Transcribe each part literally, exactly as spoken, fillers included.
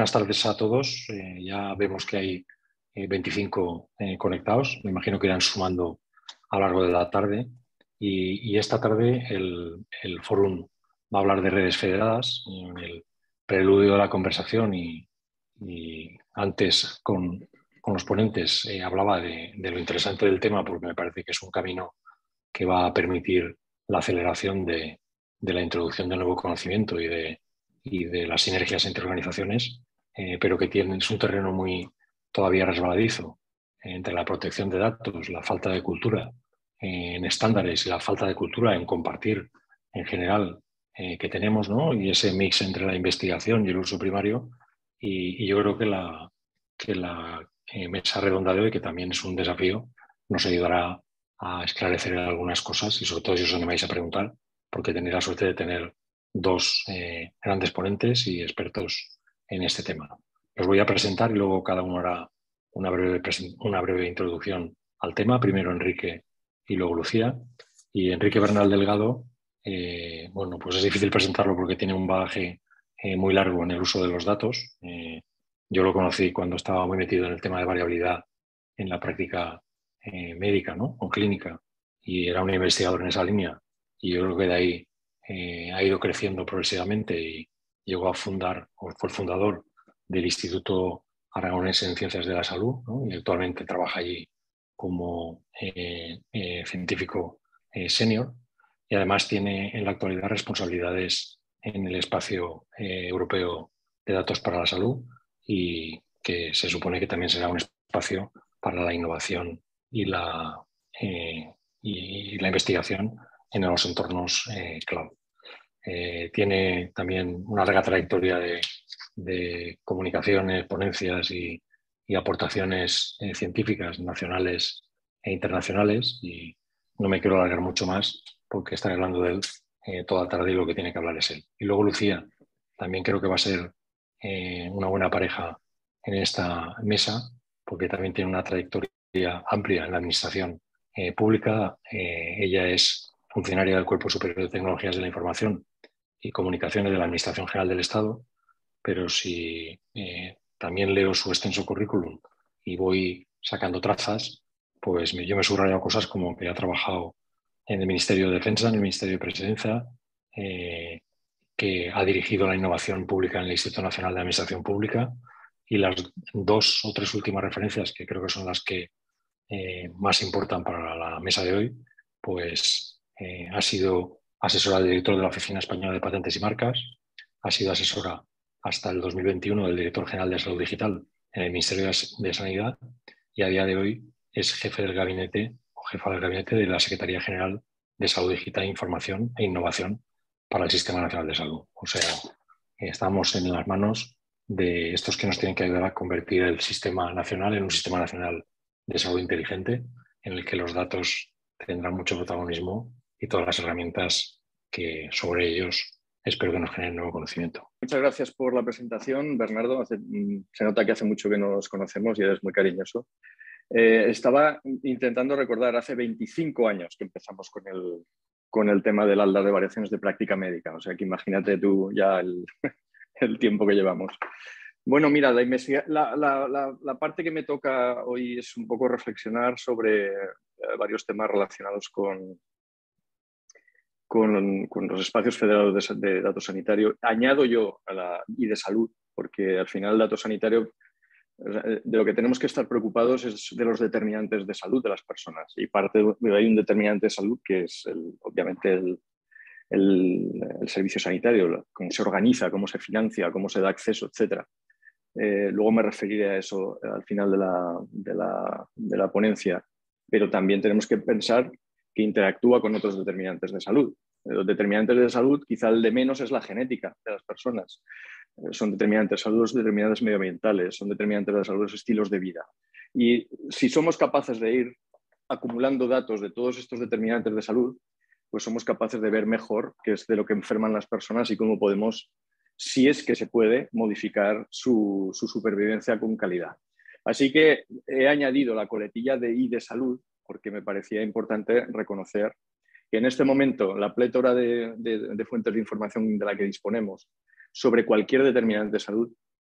buenas tardes a todos. Eh, ya vemos que hay eh, veinticinco eh, conectados. Me imagino que irán sumando a lo largo de la tarde. Y, y esta tarde el, el fórum va a hablar de redes federadas. En el preludio de la conversación y, y antes con, con los ponentes eh, hablaba de, de lo interesante del tema, porque me parece que es un camino que va a permitir la aceleración de, de la introducción de nuevo conocimiento y de, y de las sinergias entre organizaciones, eh, pero que tiene, es un terreno muy todavía resbaladizo eh, entre la protección de datos, la falta de cultura eh, en estándares y la falta de cultura en compartir en general eh, que tenemos, ¿no? Y ese mix entre la investigación y el uso primario. Y, y yo creo que la, que la eh, mesa redonda de hoy, que también es un desafío, nos ayudará a esclarecer algunas cosas y sobre todo si os animáis a preguntar, porque tenéis la suerte de tener dos eh, grandes ponentes y expertos en este tema. Os voy a presentar y luego cada uno hará una breve, una breve introducción al tema. Primero Enrique y luego Lucía. Y Enrique Bernal Delgado, eh, bueno, pues es difícil presentarlo porque tiene un bagaje eh, muy largo en el uso de los datos. Eh, yo lo conocí cuando estaba muy metido en el tema de variabilidad en la práctica eh, médica, ¿no? O clínica, y era un investigador en esa línea. Y yo creo que de ahí eh, ha ido creciendo progresivamente y llegó a fundar, o fue el fundador del Instituto Aragonés en Ciencias de la Salud, ¿no? Y actualmente trabaja allí como eh, eh, científico eh, senior, y además tiene en la actualidad responsabilidades en el espacio eh, europeo de datos para la salud, y que se supone que también será un espacio para la innovación y la, eh, y la investigación en los entornos eh, cloud. Eh, tiene también una larga trayectoria de, de comunicaciones, ponencias y, y aportaciones eh, científicas nacionales e internacionales, y no me quiero alargar mucho más porque estaré hablando de él eh, toda la tarde y lo que tiene que hablar es él. Y luego Lucía, también creo que va a ser eh, una buena pareja en esta mesa porque también tiene una trayectoria amplia en la administración eh, pública. Eh, ella es funcionaria del Cuerpo Superior de Tecnologías de la Información y Comunicaciones de la Administración General del Estado, pero si eh, también leo su extenso currículum y voy sacando trazas, pues me, yo me he subrayado cosas como que ha trabajado en el Ministerio de Defensa, en el Ministerio de Presidencia, eh, que ha dirigido la innovación pública en el Instituto Nacional de Administración Pública, y las dos o tres últimas referencias, que creo que son las que eh, más importan para la mesa de hoy, pues eh, ha sido asesora del director de la Oficina Española de Patentes y Marcas, ha sido asesora hasta el dos mil veintiuno del director general de Salud Digital en el Ministerio de Sanidad, y a día de hoy es jefe del gabinete o jefa del gabinete de la Secretaría General de Salud Digital, Información e Innovación para el Sistema Nacional de Salud. O sea, estamos en las manos de estos que nos tienen que ayudar a convertir el sistema nacional en un sistema nacional de salud inteligente, en el que los datos tendrán mucho protagonismo y todas las herramientas que sobre ellos espero que nos generen nuevo conocimiento. Muchas gracias por la presentación, Bernardo. Hace, se nota que hace mucho que nos conocemos y eres muy cariñoso. Eh, estaba intentando recordar, hace veinticinco años que empezamos con el, con el tema del ALDA de variaciones de práctica médica. O sea que imagínate tú ya el, el tiempo que llevamos. Bueno, mira, la, la, la, la, la parte que me toca hoy es un poco reflexionar sobre eh, varios temas relacionados con, con, con los espacios federados de, de datos sanitario. Añado yo a la y de salud, porque al final el dato sanitario, de lo que tenemos que estar preocupados es de los determinantes de salud de las personas. Y parte de, hay un determinante de salud que es, el, obviamente, el, el, el servicio sanitario, cómo se organiza, cómo se financia, cómo se da acceso, etcétera. Eh, luego me referiré a eso al final de la, de, la, de la ponencia, pero también tenemos que pensar que interactúa con otros determinantes de salud. Los determinantes de salud, quizá el de menos es la genética de las personas. Eh, son determinantes de salud los determinantes medioambientales, son determinantes de salud los estilos de vida. Y si somos capaces de ir acumulando datos de todos estos determinantes de salud, pues somos capaces de ver mejor qué es de lo que enferman las personas y cómo podemos, si es que se puede, modificar su, su supervivencia con calidad. Así que he añadido la coletilla de I de salud porque me parecía importante reconocer que en este momento la plétora de, de, de fuentes de información de la que disponemos sobre cualquier determinante de salud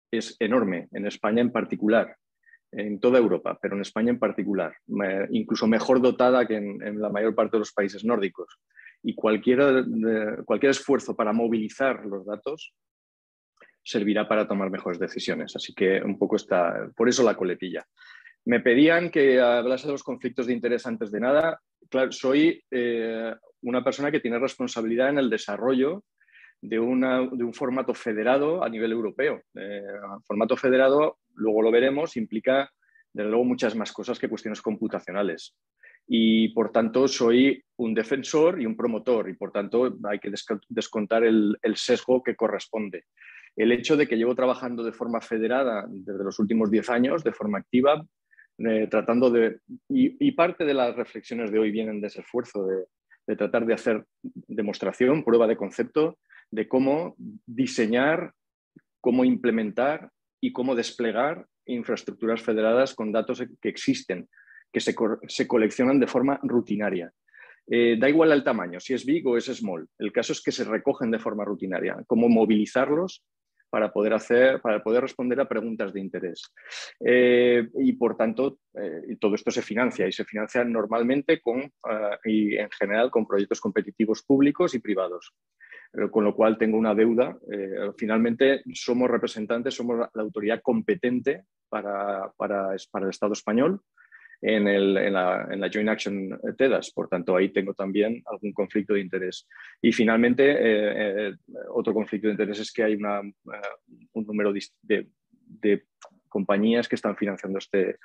es enorme, en España en particular, en toda Europa, pero en España en particular, incluso mejor dotada que en, en la mayor parte de los países nórdicos. Y cualquier, cualquier esfuerzo para movilizar los datos servirá para tomar mejores decisiones. Así que un poco está, por eso la coletilla. Me pedían que hablase de los conflictos de interés antes de nada. Claro, soy eh, una persona que tiene responsabilidad en el desarrollo de, una, de un formato federado a nivel europeo. Eh, formato federado, luego lo veremos, implica desde luego muchas más cosas que cuestiones computacionales. Y por tanto soy un defensor y un promotor, y por tanto hay que descontar el, el sesgo que corresponde. El hecho de que llevo trabajando de forma federada desde los últimos diez años, de forma activa, eh, tratando de... Y, y parte de las reflexiones de hoy vienen de ese esfuerzo de, de tratar de hacer demostración, prueba de concepto, de cómo diseñar, cómo implementar y cómo desplegar infraestructuras federadas con datos que existen, que se, co se coleccionan de forma rutinaria. Eh, da igual el tamaño, si es big o es small. El caso es que se recogen de forma rutinaria. Cómo movilizarlos para poder, hacer, para poder responder a preguntas de interés. Eh, y por tanto, eh, todo esto se financia y se financia normalmente con, uh, y en general con proyectos competitivos públicos y privados. Eh, con lo cual tengo una deuda. Eh, finalmente somos representantes, somos la, la autoridad competente para, para, para el Estado español en, el, en, la, en la Joint Action TEDAS. Por tanto, ahí tengo también algún conflicto de interés. Y finalmente, eh, eh, otro conflicto de interés es que hay una, uh, un número de, de compañías que están financiando este,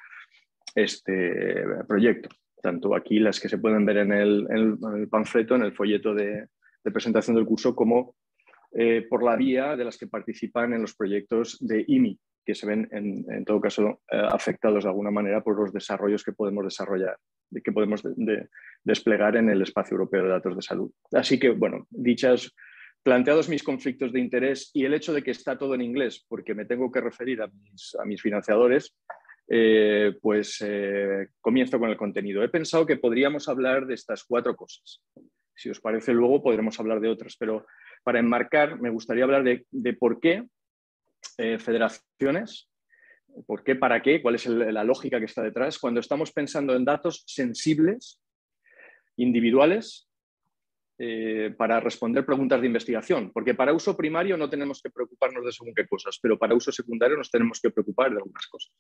este proyecto. Tanto aquí las que se pueden ver en el, en el, en el panfleto, en el folleto de, de presentación del curso, como eh, por la vía de las que participan en los proyectos de I M I, que se ven en, en todo caso eh, afectados de alguna manera por los desarrollos que podemos desarrollar, que podemos de, de, desplegar en el espacio europeo de datos de salud. Así que, bueno, dichas, planteados mis conflictos de interés y el hecho de que está todo en inglés, porque me tengo que referir a mis, a mis financiadores, eh, pues eh, comienzo con el contenido. He pensado que podríamos hablar de estas cuatro cosas. Si os parece, luego podremos hablar de otras, pero para enmarcar me gustaría hablar de, de por qué eh, federaciones, por qué, para qué, cuál es el, la lógica que está detrás, cuando estamos pensando en datos sensibles, individuales, eh, para responder preguntas de investigación, porque para uso primario no tenemos que preocuparnos de según qué cosas, pero para uso secundario nos tenemos que preocupar de algunas cosas.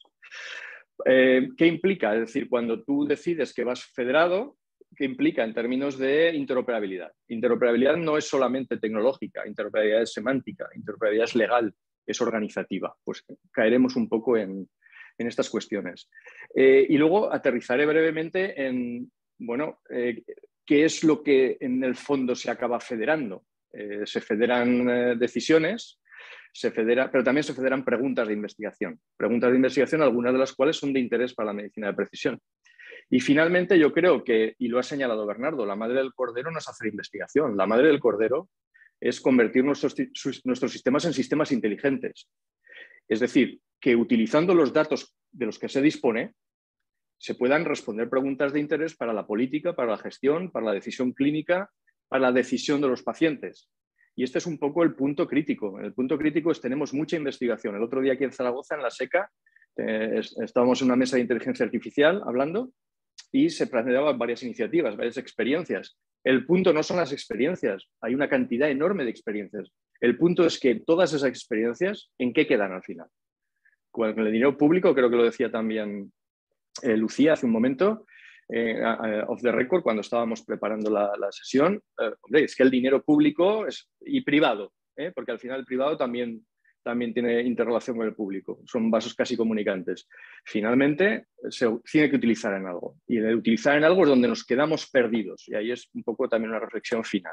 Eh, ¿Qué implica? Es decir, cuando tú decides que vas federado, ¿qué implica en términos de interoperabilidad? Interoperabilidad no es solamente tecnológica, interoperabilidad es semántica, interoperabilidad es legal, es organizativa. Pues caeremos un poco en, en estas cuestiones. Eh, y luego aterrizaré brevemente en, bueno, eh, qué es lo que en el fondo se acaba federando. Eh, se federan eh, decisiones, se federa, pero también se federan preguntas de investigación. Preguntas de investigación, algunas de las cuales son de interés para la medicina de precisión. Y finalmente yo creo que, y lo ha señalado Bernardo, la madre del cordero no es hacer investigación. La madre del cordero es convertir nuestros, nuestros sistemas en sistemas inteligentes. Es decir, que utilizando los datos de los que se dispone, se puedan responder preguntas de interés para la política, para la gestión, para la decisión clínica, para la decisión de los pacientes. Y este es un poco el punto crítico. El punto crítico es que tenemos mucha investigación. El otro día aquí en Zaragoza, en la SECA, eh, estábamos en una mesa de inteligencia artificial hablando y se planteaban varias iniciativas, varias experiencias. El punto no son las experiencias, hay una cantidad enorme de experiencias. El punto es que todas esas experiencias, ¿en qué quedan al final? Con el dinero público, creo que lo decía también eh, Lucía hace un momento, eh, uh, off the record, cuando estábamos preparando la, la sesión, eh, hombre, es que el dinero público es, y privado, ¿eh? Porque al final el privado también, también tiene interrelación con el público, son vasos casi comunicantes. Finalmente, se tiene que utilizar en algo. Y el utilizar en algo es donde nos quedamos perdidos. Y ahí es un poco también una reflexión final.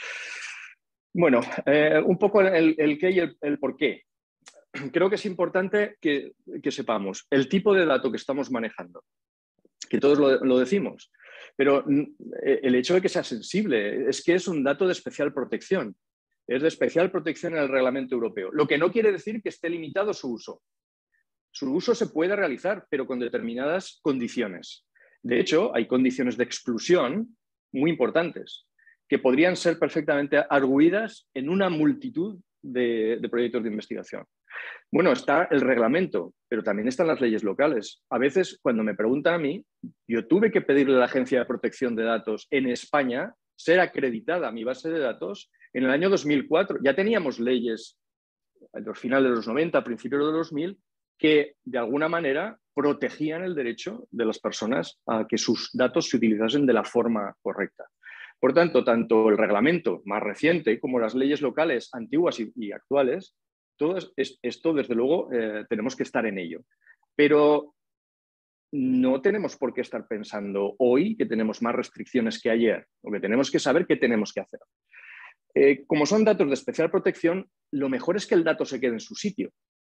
Bueno, eh, un poco el, el qué y el, el por qué. Creo que es importante que, que sepamos el tipo de dato que estamos manejando, que todos lo, lo decimos, pero el hecho de que sea sensible es que es un dato de especial protección. Es de especial protección en el reglamento europeo, lo que no quiere decir que esté limitado su uso. Su uso se puede realizar, pero con determinadas condiciones. De hecho, hay condiciones de exclusión muy importantes que podrían ser perfectamente arguidas en una multitud de, de proyectos de investigación. Bueno, está el reglamento, pero también están las leyes locales. A veces, cuando me preguntan a mí, yo tuve que pedirle a la Agencia de Protección de Datos en España ser acreditada mi base de datos en el año dos mil cuatro. Ya teníamos leyes a los finales de los noventa, a principios de los dos mil, que de alguna manera protegían el derecho de las personas a que sus datos se utilizasen de la forma correcta. Por tanto, tanto el reglamento más reciente como las leyes locales antiguas y, y actuales, todo es, esto, desde luego, eh, tenemos que estar en ello. Pero no tenemos por qué estar pensando hoy que tenemos más restricciones que ayer, o que tenemos que saber qué tenemos que hacer. Eh, como son datos de especial protección, lo mejor es que el dato se quede en su sitio.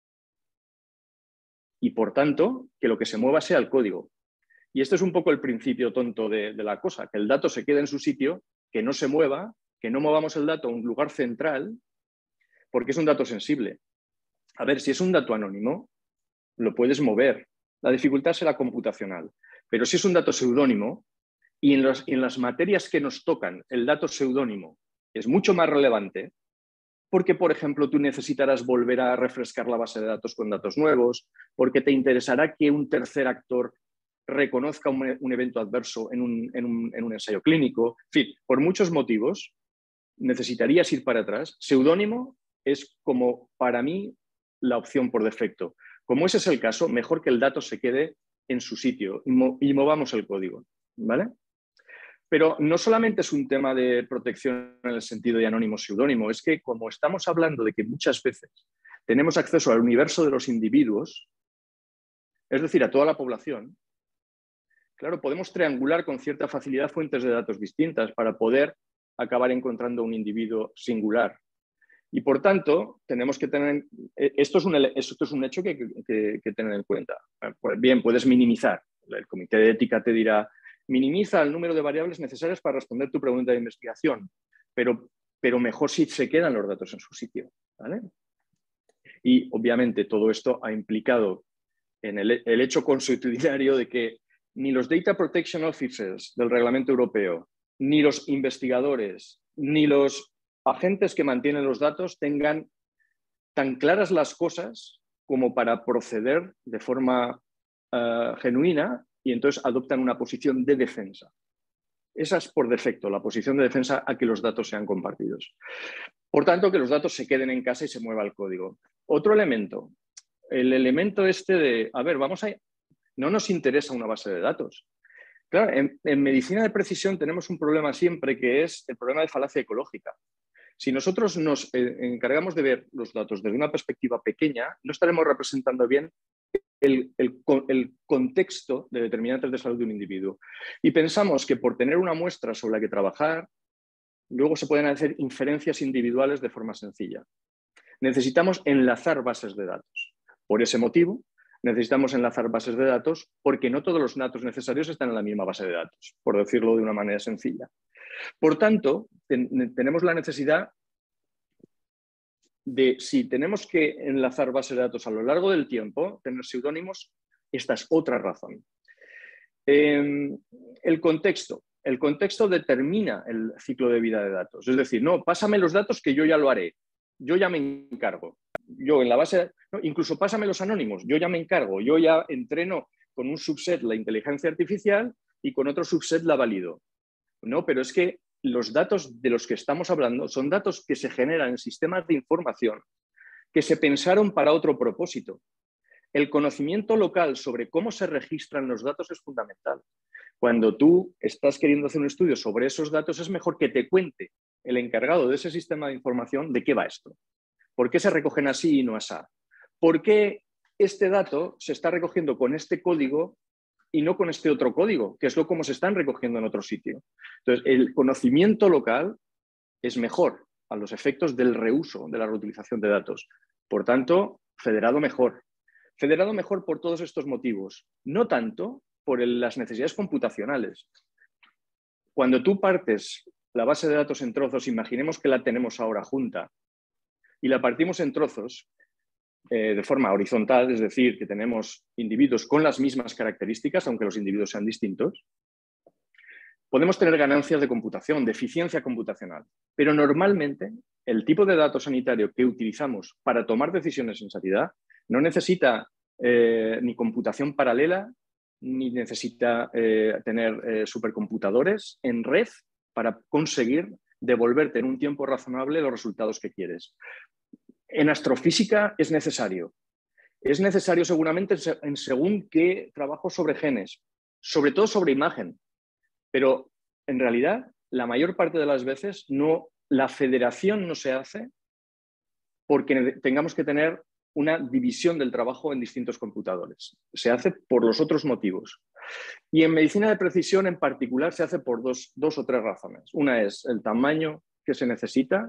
Y, por tanto, que lo que se mueva sea el código. Y este es un poco el principio tonto de, de la cosa, que el dato se quede en su sitio, que no se mueva, que no movamos el dato a un lugar central, porque es un dato sensible. A ver, si es un dato anónimo, lo puedes mover. La dificultad será computacional. Pero si es un dato seudónimo, y en, los, en las materias que nos tocan el dato seudónimo es mucho más relevante, porque, por ejemplo, tú necesitarás volver a refrescar la base de datos con datos nuevos, porque te interesará que un tercer actor reconozca un, un evento adverso en un, en, un, en un ensayo clínico. En fin, por muchos motivos necesitarías ir para atrás. Seudónimo es como, para mí, la opción por defecto. Como ese es el caso, mejor que el dato se quede en su sitio y, mo y movamos el código, ¿vale? Pero no solamente es un tema de protección en el sentido de anónimo-seudónimo, es que como estamos hablando de que muchas veces tenemos acceso al universo de los individuos, es decir, a toda la población, claro, podemos triangular con cierta facilidad fuentes de datos distintas para poder acabar encontrando un individuo singular. Y, por tanto, tenemos que tener... Esto es un, esto es un hecho que hay que, que, que tener en cuenta. Pues bien, puedes minimizar. El comité de ética te dirá, minimiza el número de variables necesarias para responder tu pregunta de investigación, pero, pero mejor si se quedan los datos en su sitio, ¿vale? Y, obviamente, todo esto ha implicado en el, el hecho consuetudinario de que ni los Data Protection Officers del Reglamento Europeo, ni los investigadores, ni los agentes que mantienen los datos tengan tan claras las cosas como para proceder de forma uh, genuina y entonces adoptan una posición de defensa. Esa es por defecto, la posición de defensa a que los datos sean compartidos. Por tanto, que los datos se queden en casa y se mueva el código. Otro elemento, el elemento este de, a ver, vamos a... No nos interesa una base de datos. Claro, en, en medicina de precisión tenemos un problema siempre que es el problema de falacia ecológica. Si nosotros nos eh, encargamos de ver los datos desde una perspectiva pequeña, no estaremos representando bien el, el, el contexto de determinantes de salud de un individuo. Y pensamos que por tener una muestra sobre la que trabajar, luego se pueden hacer inferencias individuales de forma sencilla. Necesitamos enlazar bases de datos. Por ese motivo, necesitamos enlazar bases de datos porque no todos los datos necesarios están en la misma base de datos, por decirlo de una manera sencilla. Por tanto, ten, tenemos la necesidad de, si tenemos que enlazar bases de datos a lo largo del tiempo, tener seudónimos, esta es otra razón. Eh, el contexto. El contexto determina el ciclo de vida de datos. Es decir, no, pásame los datos que yo ya lo haré. Yo ya me encargo. Yo en la base, no, incluso pásame los anónimos. Yo ya me encargo. Yo ya entreno con un subset la inteligencia artificial y con otro subset la valido. No, pero es que los datos de los que estamos hablando son datos que se generan en sistemas de información que se pensaron para otro propósito. El conocimiento local sobre cómo se registran los datos es fundamental. Cuando tú estás queriendo hacer un estudio sobre esos datos, es mejor que te cuente el encargado de ese sistema de información de qué va esto. ¿Por qué se recogen así y no así? ¿Por qué este dato se está recogiendo con este código y no con este otro código, que es lo como se están recogiendo en otro sitio? Entonces, el conocimiento local es mejor a los efectos del reuso, de la reutilización de datos. Por tanto, federado mejor. Federado mejor por todos estos motivos, no tanto por el, las necesidades computacionales. Cuando tú partes la base de datos en trozos, imaginemos que la tenemos ahora junta, y la partimos en trozos eh, de forma horizontal, es decir, que tenemos individuos con las mismas características, aunque los individuos sean distintos, podemos tener ganancias de computación, de eficiencia computacional, pero normalmente el tipo de dato sanitario que utilizamos para tomar decisiones en sanidad no necesita eh, ni computación paralela, ni necesita eh, tener eh, supercomputadores en red para conseguir devolverte en un tiempo razonable los resultados que quieres. En astrofísica es necesario. Es necesario seguramente en según qué trabajo sobre genes, sobre todo sobre imagen. Pero en realidad, la mayor parte de las veces no, la federación no se hace porque tengamos que tener una división del trabajo en distintos computadores. Se hace por los otros motivos. Y en medicina de precisión en particular se hace por dos, dos o tres razones. Una es el tamaño que se necesita,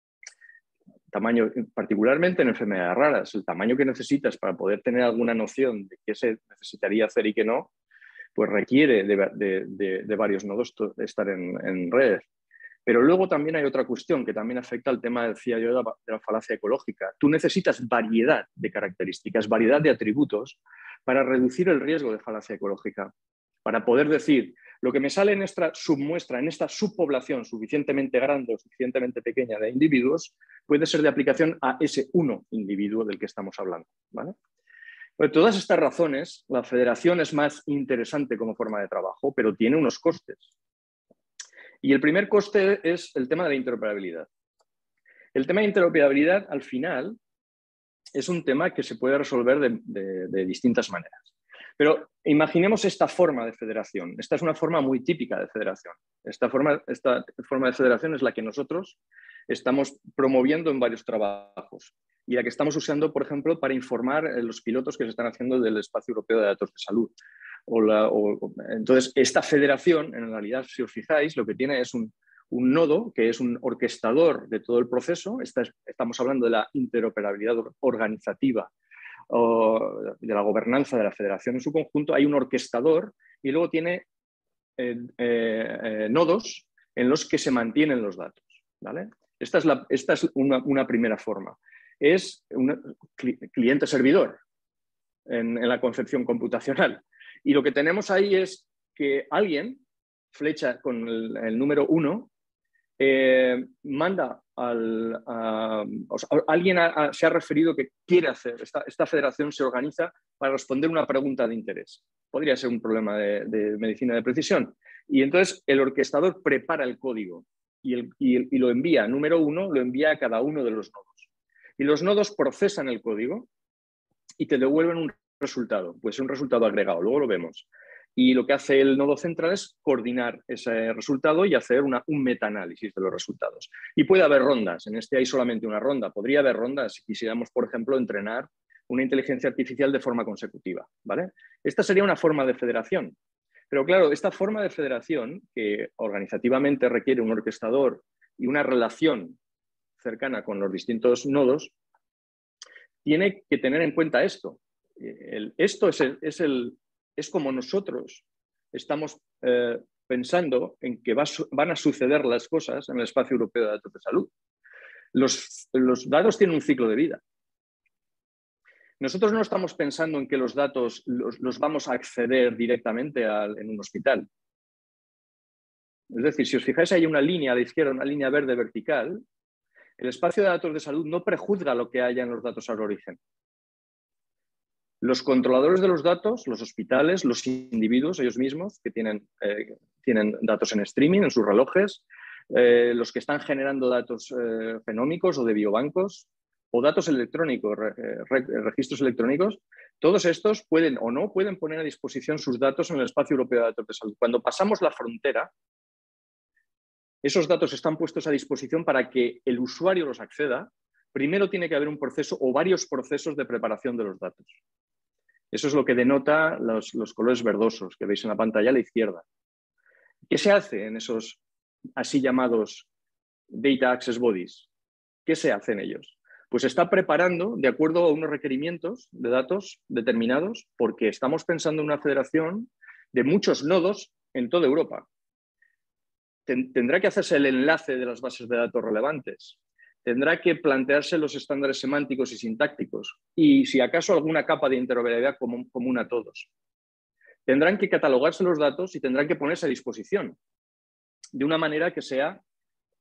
tamaño particularmente en enfermedades raras, el tamaño que necesitas para poder tener alguna noción de qué se necesitaría hacer y qué no, pues requiere de, de, de, de varios nodos estar en, en red. Pero luego también hay otra cuestión que también afecta al tema, decía yo, de la, de la falacia ecológica. Tú necesitas variedad de características, variedad de atributos para reducir el riesgo de falacia ecológica. Para poder decir, lo que me sale en esta submuestra, en esta subpoblación suficientemente grande o suficientemente pequeña de individuos, puede ser de aplicación a ese uno individuo del que estamos hablando, ¿vale? Por todas estas razones, la federación es más interesante como forma de trabajo, pero tiene unos costes. Y el primer coste es el tema de la interoperabilidad. El tema de interoperabilidad, al final, es un tema que se puede resolver de, de, de distintas maneras. Pero imaginemos esta forma de federación. Esta es una forma muy típica de federación. Esta forma, esta forma de federación es la que nosotros estamos promoviendo en varios trabajos y la que estamos usando, por ejemplo, para informar a los pilotos que se están haciendo del Espacio Europeo de Datos de Salud. O la, o, entonces, esta federación, en realidad, si os fijáis, lo que tiene es un, un nodo que es un orquestador de todo el proceso. Esta es, estamos hablando de la interoperabilidad organizativa o de la gobernanza de la federación en su conjunto. Hay un orquestador y luego tiene eh, eh, eh, nodos en los que se mantienen los datos, ¿vale? Esta es, la, esta es una, una primera forma. Es un cliente-servidor en, en la concepción computacional. Y lo que tenemos ahí es que alguien, flecha con el, el número uno, eh, manda al... A, o sea, alguien a, a, se ha referido que quiere hacer, esta, esta federación se organiza para responder una pregunta de interés. Podría ser un problema de, de medicina de precisión. Y entonces el orquestador prepara el código y, el, y, y lo envía, número uno, lo envía a cada uno de los nodos. Y los nodos procesan el código y te devuelven un resultado, pues un resultado agregado, luego lo vemos. Y lo que hace el nodo central es coordinar ese resultado y hacer una, un metaanálisis de los resultados. Y puede haber rondas, en este hay solamente una ronda, podría haber rondas si quisiéramos, por ejemplo, entrenar una inteligencia artificial de forma consecutiva, ¿vale? Esta sería una forma de federación. Pero claro, esta forma de federación, que organizativamente requiere un orquestador y una relación cercana con los distintos nodos, tiene que tener en cuenta esto. El, esto es, el, es, el, es como nosotros estamos eh, pensando en que va, van a suceder las cosas en el Espacio Europeo de Datos de Salud. Los, los datos tienen un ciclo de vida. Nosotros no estamos pensando en que los datos los, los vamos a acceder directamente a, en un hospital. Es decir, si os fijáis, hay una línea a la izquierda, una línea verde vertical. El espacio de datos de salud no prejuzga lo que haya en los datos al origen. Los controladores de los datos, los hospitales, los individuos, ellos mismos, que tienen, eh, tienen datos en streaming, en sus relojes, eh, los que están generando datos eh, genómicos o de biobancos, o datos electrónicos, re, re, registros electrónicos, todos estos pueden o no pueden poner a disposición sus datos en el Espacio Europeo de Datos de Salud. Cuando pasamos la frontera, esos datos están puestos a disposición para que el usuario los acceda. Primero tiene que haber un proceso o varios procesos de preparación de los datos. Eso es lo que denota los, los colores verdosos que veis en la pantalla a la izquierda. ¿Qué se hace en esos así llamados Data Access Bodies? ¿Qué se hace en ellos? Pues se está preparando de acuerdo a unos requerimientos de datos determinados, porque estamos pensando en una federación de muchos nodos en toda Europa. Tendrá que hacerse el enlace de las bases de datos relevantes. Tendrá que plantearse los estándares semánticos y sintácticos y, si acaso, alguna capa de interoperabilidad común, común a todos. Tendrán que catalogarse los datos y tendrán que ponerse a disposición de una manera que sea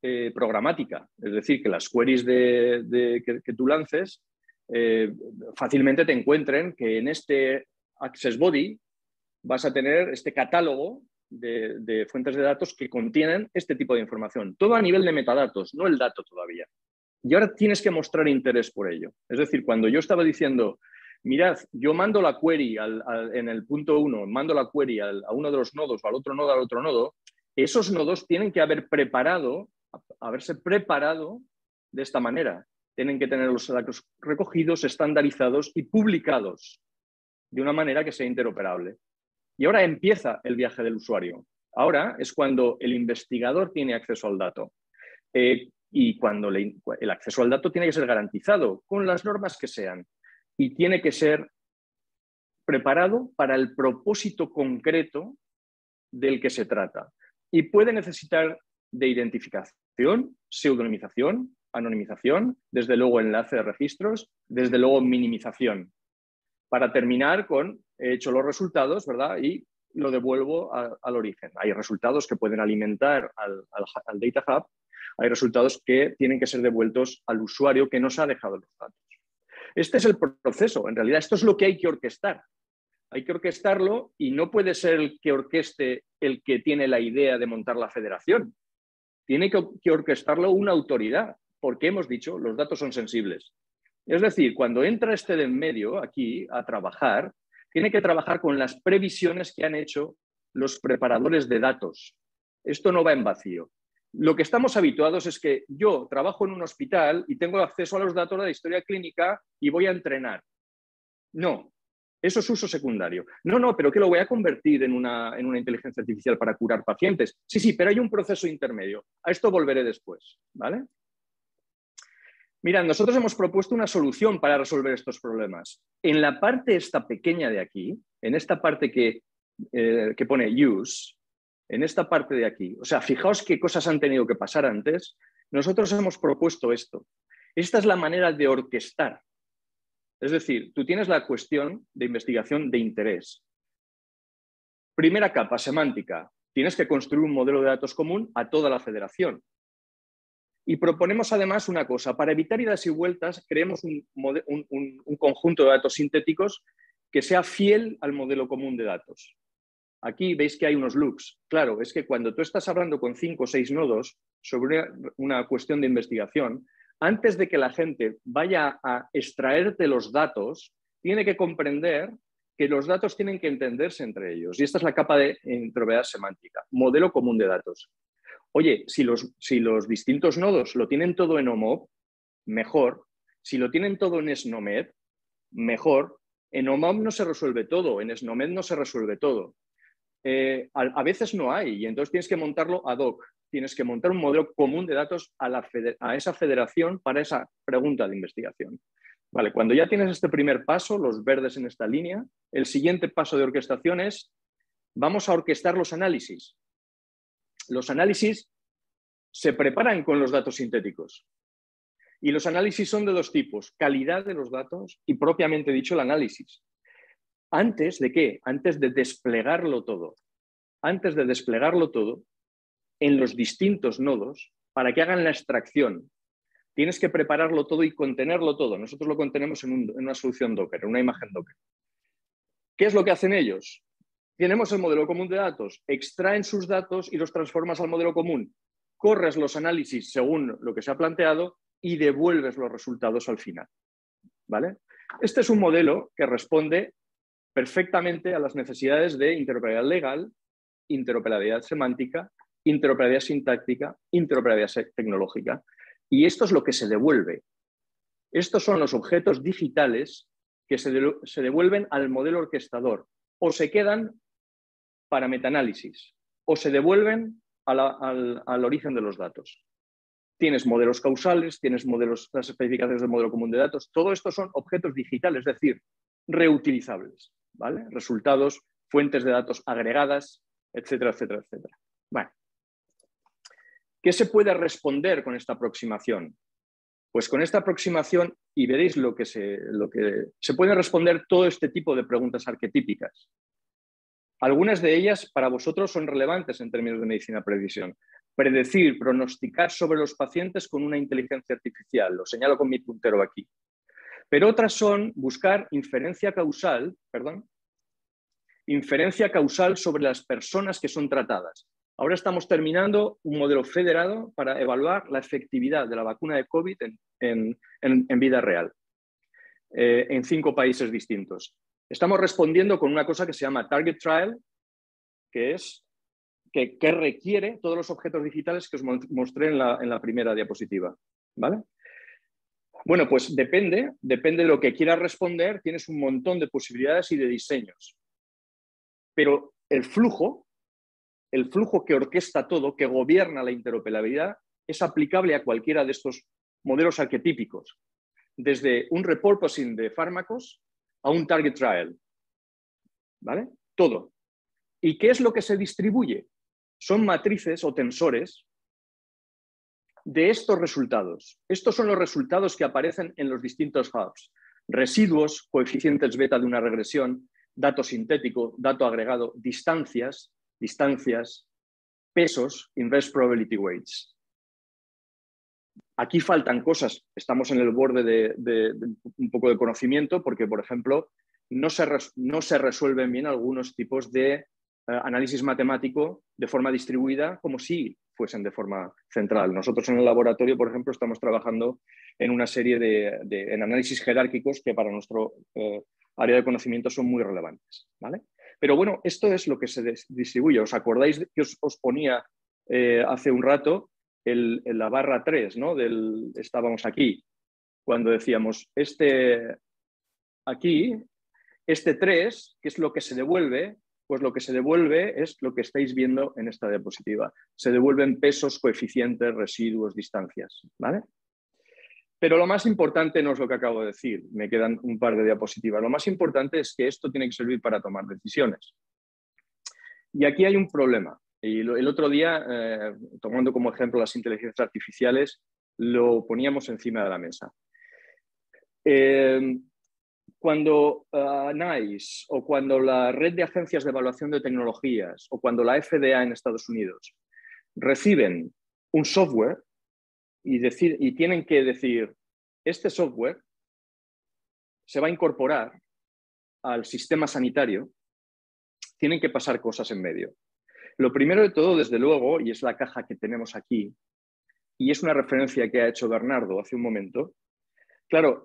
eh, programática, es decir, que las queries de, de, que, que tú lances eh, fácilmente te encuentren que en este Access Body vas a tener este catálogo de, de fuentes de datos que contienen este tipo de información. Todo a nivel de metadatos, no el dato todavía. Y ahora tienes que mostrar interés por ello. Es decir, cuando yo estaba diciendo, mirad, yo mando la query al, al, en el punto uno, mando la query al, a uno de los nodos o al otro nodo, al otro nodo, esos nodos tienen que haber preparado, haberse preparado de esta manera. Tienen que tener los datos recogidos, estandarizados y publicados de una manera que sea interoperable. Y ahora empieza el viaje del usuario. Ahora es cuando el investigador tiene acceso al dato. Eh, y cuando le, el acceso al dato tiene que ser garantizado con las normas que sean. Y tiene que ser preparado para el propósito concreto del que se trata. Y puede necesitar de identificación, pseudonimización, anonimización, desde luego enlace de registros, desde luego minimización. Para terminar con, he hecho los resultados, ¿verdad? Y lo devuelvo a, al origen. Hay resultados que pueden alimentar al, al, al Data Hub, hay resultados que tienen que ser devueltos al usuario que nos ha dejado los datos. Este es el proceso. En realidad, esto es lo que hay que orquestar. Hay que orquestarlo y no puede ser el que orqueste el que tiene la idea de montar la federación. Tiene que, que orquestarlo una autoridad, porque hemos dicho, los datos son sensibles. Es decir, cuando entra este de en medio aquí a trabajar, tiene que trabajar con las previsiones que han hecho los preparadores de datos. Esto no va en vacío. Lo que estamos habituados es que yo trabajo en un hospital y tengo acceso a los datos de la historia clínica y voy a entrenar. No, eso es uso secundario. No, no, pero ¿qué lo voy a convertir en una, en una inteligencia artificial para curar pacientes? Sí, sí, pero hay un proceso intermedio. A esto volveré después, ¿vale? Mirad, nosotros hemos propuesto una solución para resolver estos problemas. En la parte esta pequeña de aquí, en esta parte que, eh, que pone use, en esta parte de aquí, o sea, fijaos qué cosas han tenido que pasar antes, nosotros hemos propuesto esto. Esta es la manera de orquestar. Es decir, tú tienes la cuestión de investigación de interés. Primera capa, semántica. Tienes que construir un modelo de datos común a toda la federación. Y proponemos además una cosa, para evitar idas y vueltas, creemos un, un, un, un conjunto de datos sintéticos que sea fiel al modelo común de datos. Aquí veis que hay unos loops. Claro, es que cuando tú estás hablando con cinco o seis nodos sobre una cuestión de investigación, antes de que la gente vaya a extraerte los datos, tiene que comprender que los datos tienen que entenderse entre ellos. Y esta es la capa de interoperabilidad semántica, modelo común de datos. Oye, si los, si los distintos nodos lo tienen todo en O M O P, mejor. Si lo tienen todo en SNOMED, mejor. En O M O P no se resuelve todo, en SNOMED no se resuelve todo. Eh, a, a veces no hay y entonces tienes que montarlo ad hoc. Tienes que montar un modelo común de datos a, la a esa federación para esa pregunta de investigación. Vale, cuando ya tienes este primer paso, los verdes en esta línea, el siguiente paso de orquestación es, vamos a orquestar los análisis. Los análisis se preparan con los datos sintéticos. Y los análisis son de dos tipos, calidad de los datos y propiamente dicho el análisis. ¿Antes de qué? Antes de desplegarlo todo. Antes de desplegarlo todo en los distintos nodos para que hagan la extracción. Tienes que prepararlo todo y contenerlo todo. Nosotros lo contenemos en, un, en una solución Docker, en una imagen Docker. ¿Qué es lo que hacen ellos? Tenemos el modelo común de datos, extraen sus datos y los transformas al modelo común. Corres los análisis según lo que se ha planteado y devuelves los resultados al final. ¿Vale? Este es un modelo que responde perfectamente a las necesidades de interoperabilidad legal, interoperabilidad semántica, interoperabilidad sintáctica, interoperabilidad tecnológica. Y esto es lo que se devuelve. Estos son los objetos digitales que se, de, se devuelven al modelo orquestador. O se quedan para metaanálisis, o se devuelven a la, al, al origen de los datos. Tienes modelos causales, tienes modelos, las especificaciones del modelo común de datos. Todo esto son objetos digitales, es decir, reutilizables. ¿Vale? Resultados, fuentes de datos agregadas, etcétera, etcétera, etcétera. Bueno. ¿Qué se puede responder con esta aproximación? Pues con esta aproximación, y veréis lo que se, lo que, se puede responder todo este tipo de preguntas arquetípicas. Algunas de ellas para vosotros son relevantes en términos de medicina precisión. predecir, pronosticar sobre los pacientes con una inteligencia artificial. Lo señalo con mi puntero aquí. Pero otras son buscar inferencia causal, perdón, inferencia causal sobre las personas que son tratadas. Ahora estamos terminando un modelo federado para evaluar la efectividad de la vacuna de COVID en, en, en, en vida real, eh, en cinco países distintos. Estamos respondiendo con una cosa que se llama Target Trial, que es que, que requiere todos los objetos digitales que os mostré en la, en la primera diapositiva, ¿vale? Bueno, pues depende, depende de lo que quieras responder, tienes un montón de posibilidades y de diseños. Pero el flujo, el flujo que orquesta todo, que gobierna la interoperabilidad, es aplicable a cualquiera de estos modelos arquetípicos, desde un repurposing de fármacos a un target trial, ¿vale? Todo. ¿Y qué es lo que se distribuye? Son matrices o tensores de estos resultados. Estos son los resultados que aparecen en los distintos hubs. Residuos, coeficientes beta de una regresión, dato sintético, dato agregado, distancias, distancias, pesos, inverse probability weights. Aquí faltan cosas, estamos en el borde de, de, de un poco de conocimiento porque, por ejemplo, no se, res, no se resuelven bien algunos tipos de eh, análisis matemático de forma distribuida como si fuesen de forma central. Nosotros en el laboratorio, por ejemplo, estamos trabajando en una serie de, de en análisis jerárquicos que para nuestro eh, área de conocimiento son muy relevantes, ¿vale? Pero bueno, esto es lo que se distribuye. ¿Os acordáis que os, os ponía eh, hace un rato el, el, la barra tres, ¿no? Del, estábamos aquí, cuando decíamos, este aquí, este tres, ¿qué es lo que se devuelve? Pues lo que se devuelve es lo que estáis viendo en esta diapositiva. Se devuelven pesos, coeficientes, residuos, distancias, ¿vale? Pero lo más importante no es lo que acabo de decir, me quedan un par de diapositivas. Lo más importante es que esto tiene que servir para tomar decisiones. Y aquí hay un problema. Y el otro día, eh, tomando como ejemplo las inteligencias artificiales, lo poníamos encima de la mesa. Eh, cuando uh, NICE o cuando la Red de Agencias de Evaluación de Tecnologías o cuando la F D A en Estados Unidos reciben un software y, decir, y tienen que decir, este software se va a incorporar al sistema sanitario, tienen que pasar cosas en medio. Lo primero de todo, desde luego, y es la caja que tenemos aquí, y es una referencia que ha hecho Bernardo hace un momento, claro,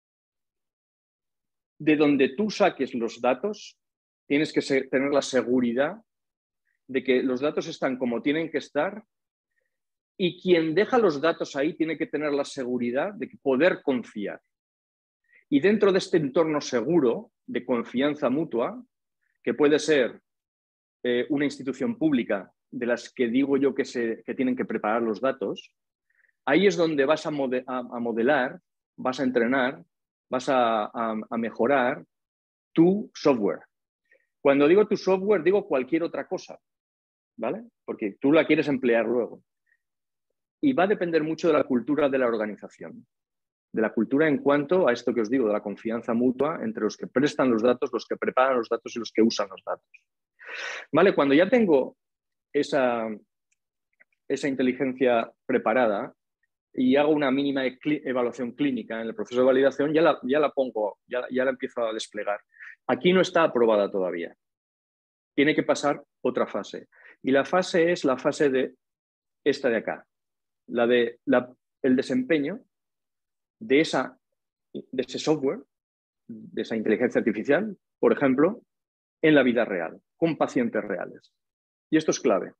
de donde tú saques los datos, tienes que tener la seguridad de que los datos están como tienen que estar y quien deja los datos ahí tiene que tener la seguridad de poder confiar. Y dentro de este entorno seguro de confianza mutua, que puede ser eh, una institución pública de las que digo yo que, se, que tienen que preparar los datos, ahí es donde vas a, mode, a, a modelar, vas a entrenar, vas a, a, a mejorar tu software. Cuando digo tu software, digo cualquier otra cosa, ¿vale? Porque tú la quieres emplear luego. Y va a depender mucho de la cultura de la organización. De la cultura en cuanto a esto que os digo, de la confianza mutua entre los que prestan los datos, los que preparan los datos y los que usan los datos. ¿Vale? Cuando ya tengo esa, esa inteligencia preparada y hago una mínima evaluación clínica en el proceso de validación, ya la, ya la pongo, ya, ya la empiezo a desplegar. Aquí no está aprobada todavía. Tiene que pasar otra fase. Y la fase es la fase de esta de acá. La de la, el desempeño de, esa, de ese software, de esa inteligencia artificial, por ejemplo, en la vida real, con pacientes reales. Y esto es clave.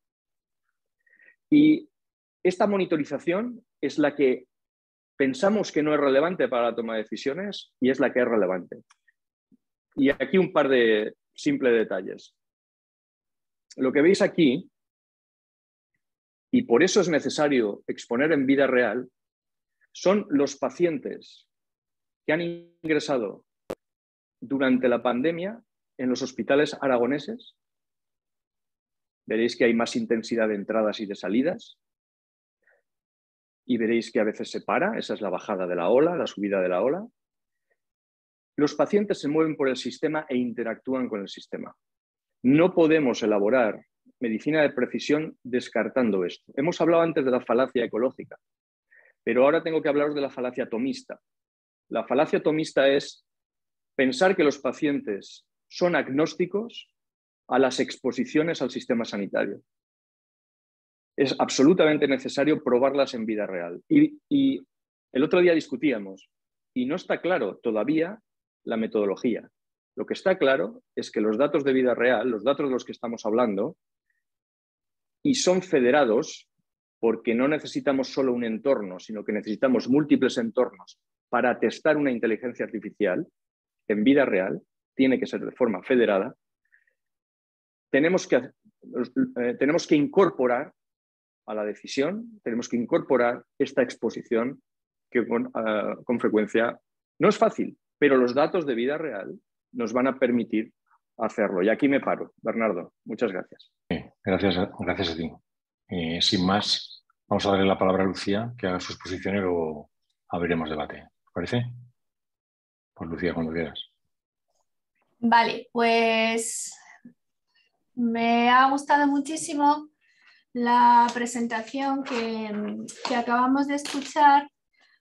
Y esta monitorización es la que pensamos que no es relevante para la toma de decisiones y es la que es relevante. Y aquí un par de simples detalles. Lo que veis aquí, y por eso es necesario exponer en vida real, son los pacientes que han ingresado durante la pandemia en los hospitales aragoneses. Veréis que hay más intensidad de entradas y de salidas. Y veréis que a veces se para, esa es la bajada de la ola, la subida de la ola. Los pacientes se mueven por el sistema e interactúan con el sistema. No podemos elaborar medicina de precisión descartando esto. Hemos hablado antes de la falacia ecológica, pero ahora tengo que hablaros de la falacia atomista. La falacia atomista es pensar que los pacientes son agnósticos a las exposiciones al sistema sanitario. Es absolutamente necesario probarlas en vida real. Y, y el otro día discutíamos, y no está claro todavía la metodología. Lo que está claro es que los datos de vida real, los datos de los que estamos hablando, y son federados porque no necesitamos solo un entorno, sino que necesitamos múltiples entornos para testar una inteligencia artificial en vida real, tiene que ser de forma federada. Tenemos que, eh, tenemos que incorporar a la decisión, tenemos que incorporar esta exposición que con, uh, con frecuencia no es fácil, pero los datos de vida real nos van a permitir hacerlo. Y aquí me paro. Bernardo, muchas gracias. Gracias, gracias a ti. Eh, sin más, vamos a darle la palabra a Lucía, que haga sus posiciones y luego abriremos debate. ¿Te parece? Pues Lucía, cuando quieras. Vale, pues me ha gustado muchísimo la presentación que, que acabamos de escuchar,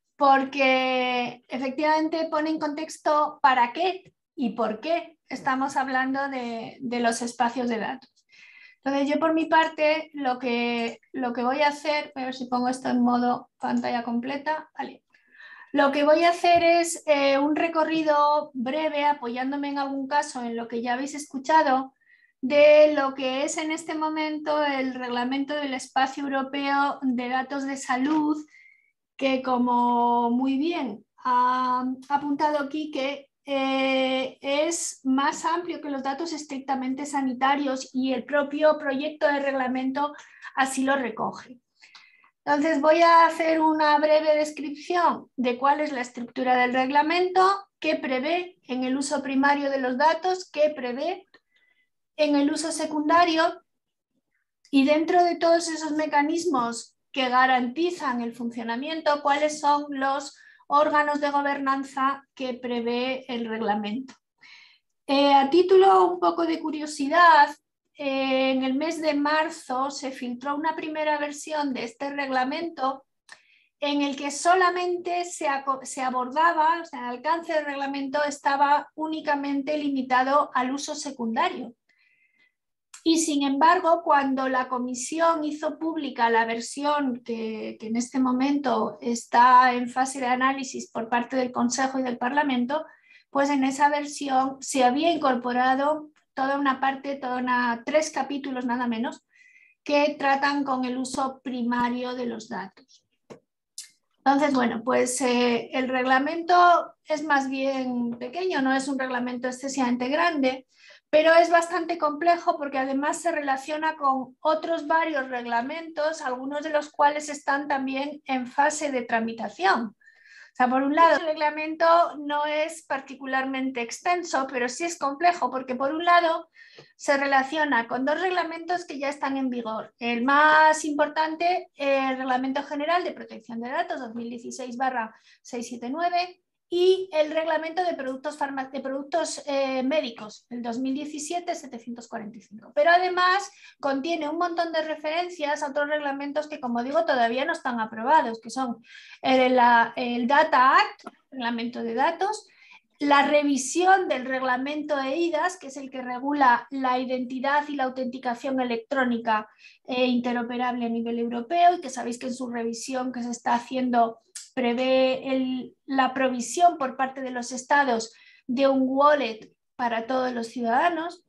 porque efectivamente pone en contexto para qué y por qué estamos hablando de, de los espacios de datos. Entonces yo por mi parte lo que, lo que voy a hacer, a ver si pongo esto en modo pantalla completa, vale. Lo que voy a hacer es eh, un recorrido breve, apoyándome en algún caso en lo que ya habéis escuchado, de lo que es en este momento el Reglamento del Espacio Europeo de Datos de Salud, que como muy bien ha apuntado Quique, eh, es más amplio que los datos estrictamente sanitarios y el propio proyecto de reglamento así lo recoge. Entonces voy a hacer una breve descripción de cuál es la estructura del reglamento, qué prevé en el uso primario de los datos, qué prevé en el uso secundario y dentro de todos esos mecanismos que garantizan el funcionamiento, cuáles son los órganos de gobernanza que prevé el reglamento. Eh, a título un poco de curiosidad, eh, en el mes de marzo se filtró una primera versión de este reglamento en el que solamente se, se abordaba, o sea, el alcance del reglamento estaba únicamente limitado al uso secundario. Y sin embargo, cuando la comisión hizo pública la versión que, que en este momento está en fase de análisis por parte del Consejo y del Parlamento, pues en esa versión se había incorporado toda una parte, toda una, tres capítulos nada menos, que tratan con el uso primario de los datos. Entonces, bueno, pues eh, el reglamento es más bien pequeño, no es un reglamento excesivamente grande, pero es bastante complejo porque además se relaciona con otros varios reglamentos, algunos de los cuales están también en fase de tramitación. O sea, por un lado, el reglamento no es particularmente extenso, pero sí es complejo porque por un lado se relaciona con dos reglamentos que ya están en vigor. El más importante, el Reglamento General de Protección de Datos dos mil dieciséis barra seiscientos setenta y nueve y el Reglamento de Productos, Farma de productos eh, Médicos, el dos mil diecisiete setecientos cuarenta y cinco. Pero además contiene un montón de referencias a otros reglamentos que, como digo, todavía no están aprobados, que son el, la, el Data Act, Reglamento de Datos, la revisión del reglamento E I D A S, que es el que regula la identidad y la autenticación electrónica eh, interoperable a nivel europeo y que sabéis que en su revisión que se está haciendo prevé el, la provisión por parte de los estados de un wallet para todos los ciudadanos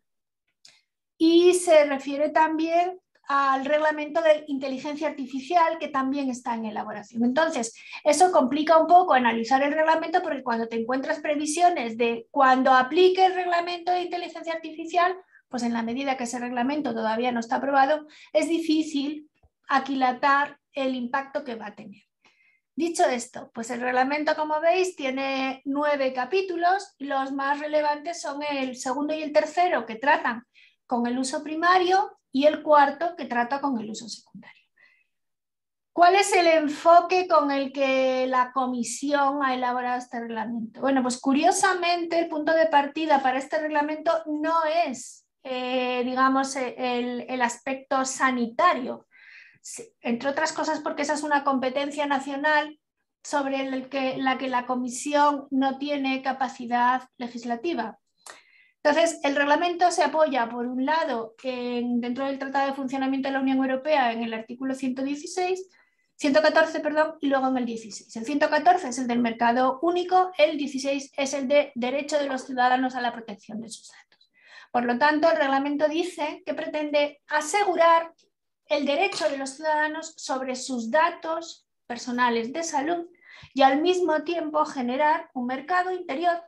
y se refiere también al reglamento de inteligencia artificial que también está en elaboración. Entonces, eso complica un poco analizar el reglamento porque cuando te encuentras previsiones de cuando aplique el reglamento de inteligencia artificial, pues en la medida que ese reglamento todavía no está aprobado, es difícil aquilatar el impacto que va a tener. Dicho esto, pues el reglamento, como veis, tiene nueve capítulos. Los más relevantes son el segundo y el tercero, que tratan con el uso primario, y el cuarto, que trata con el uso secundario. ¿Cuál es el enfoque con el que la comisión ha elaborado este reglamento? Bueno, pues curiosamente el punto de partida para este reglamento no es eh, digamos, el, el aspecto sanitario, entre otras cosas porque esa es una competencia nacional sobre el que, la que la Comisión no tiene capacidad legislativa. Entonces, el reglamento se apoya, por un lado, en, dentro del Tratado de Funcionamiento de la Unión Europea, en el artículo ciento dieciséis, ciento catorce, perdón, y luego en el dieciséis. El ciento catorce es el del mercado único, el dieciséis es el de derecho de los ciudadanos a la protección de sus datos. Por lo tanto, el reglamento dice que pretende asegurar el derecho de los ciudadanos sobre sus datos personales de salud y al mismo tiempo generar un mercado interior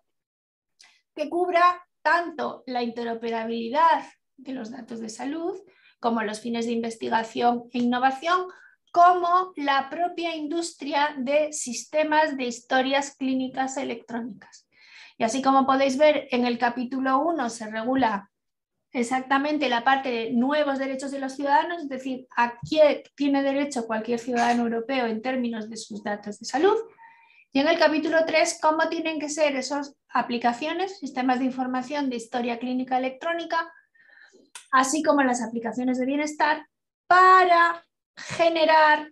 que cubra tanto la interoperabilidad de los datos de salud como los fines de investigación e innovación, como la propia industria de sistemas de historias clínicas electrónicas. Y así como podéis ver, en el capítulo uno se regula exactamente la parte de nuevos derechos de los ciudadanos, es decir, a qué tiene derecho cualquier ciudadano europeo en términos de sus datos de salud. Y en el capítulo tres, cómo tienen que ser esas aplicaciones, sistemas de información de historia clínica electrónica, así como las aplicaciones de bienestar, para generar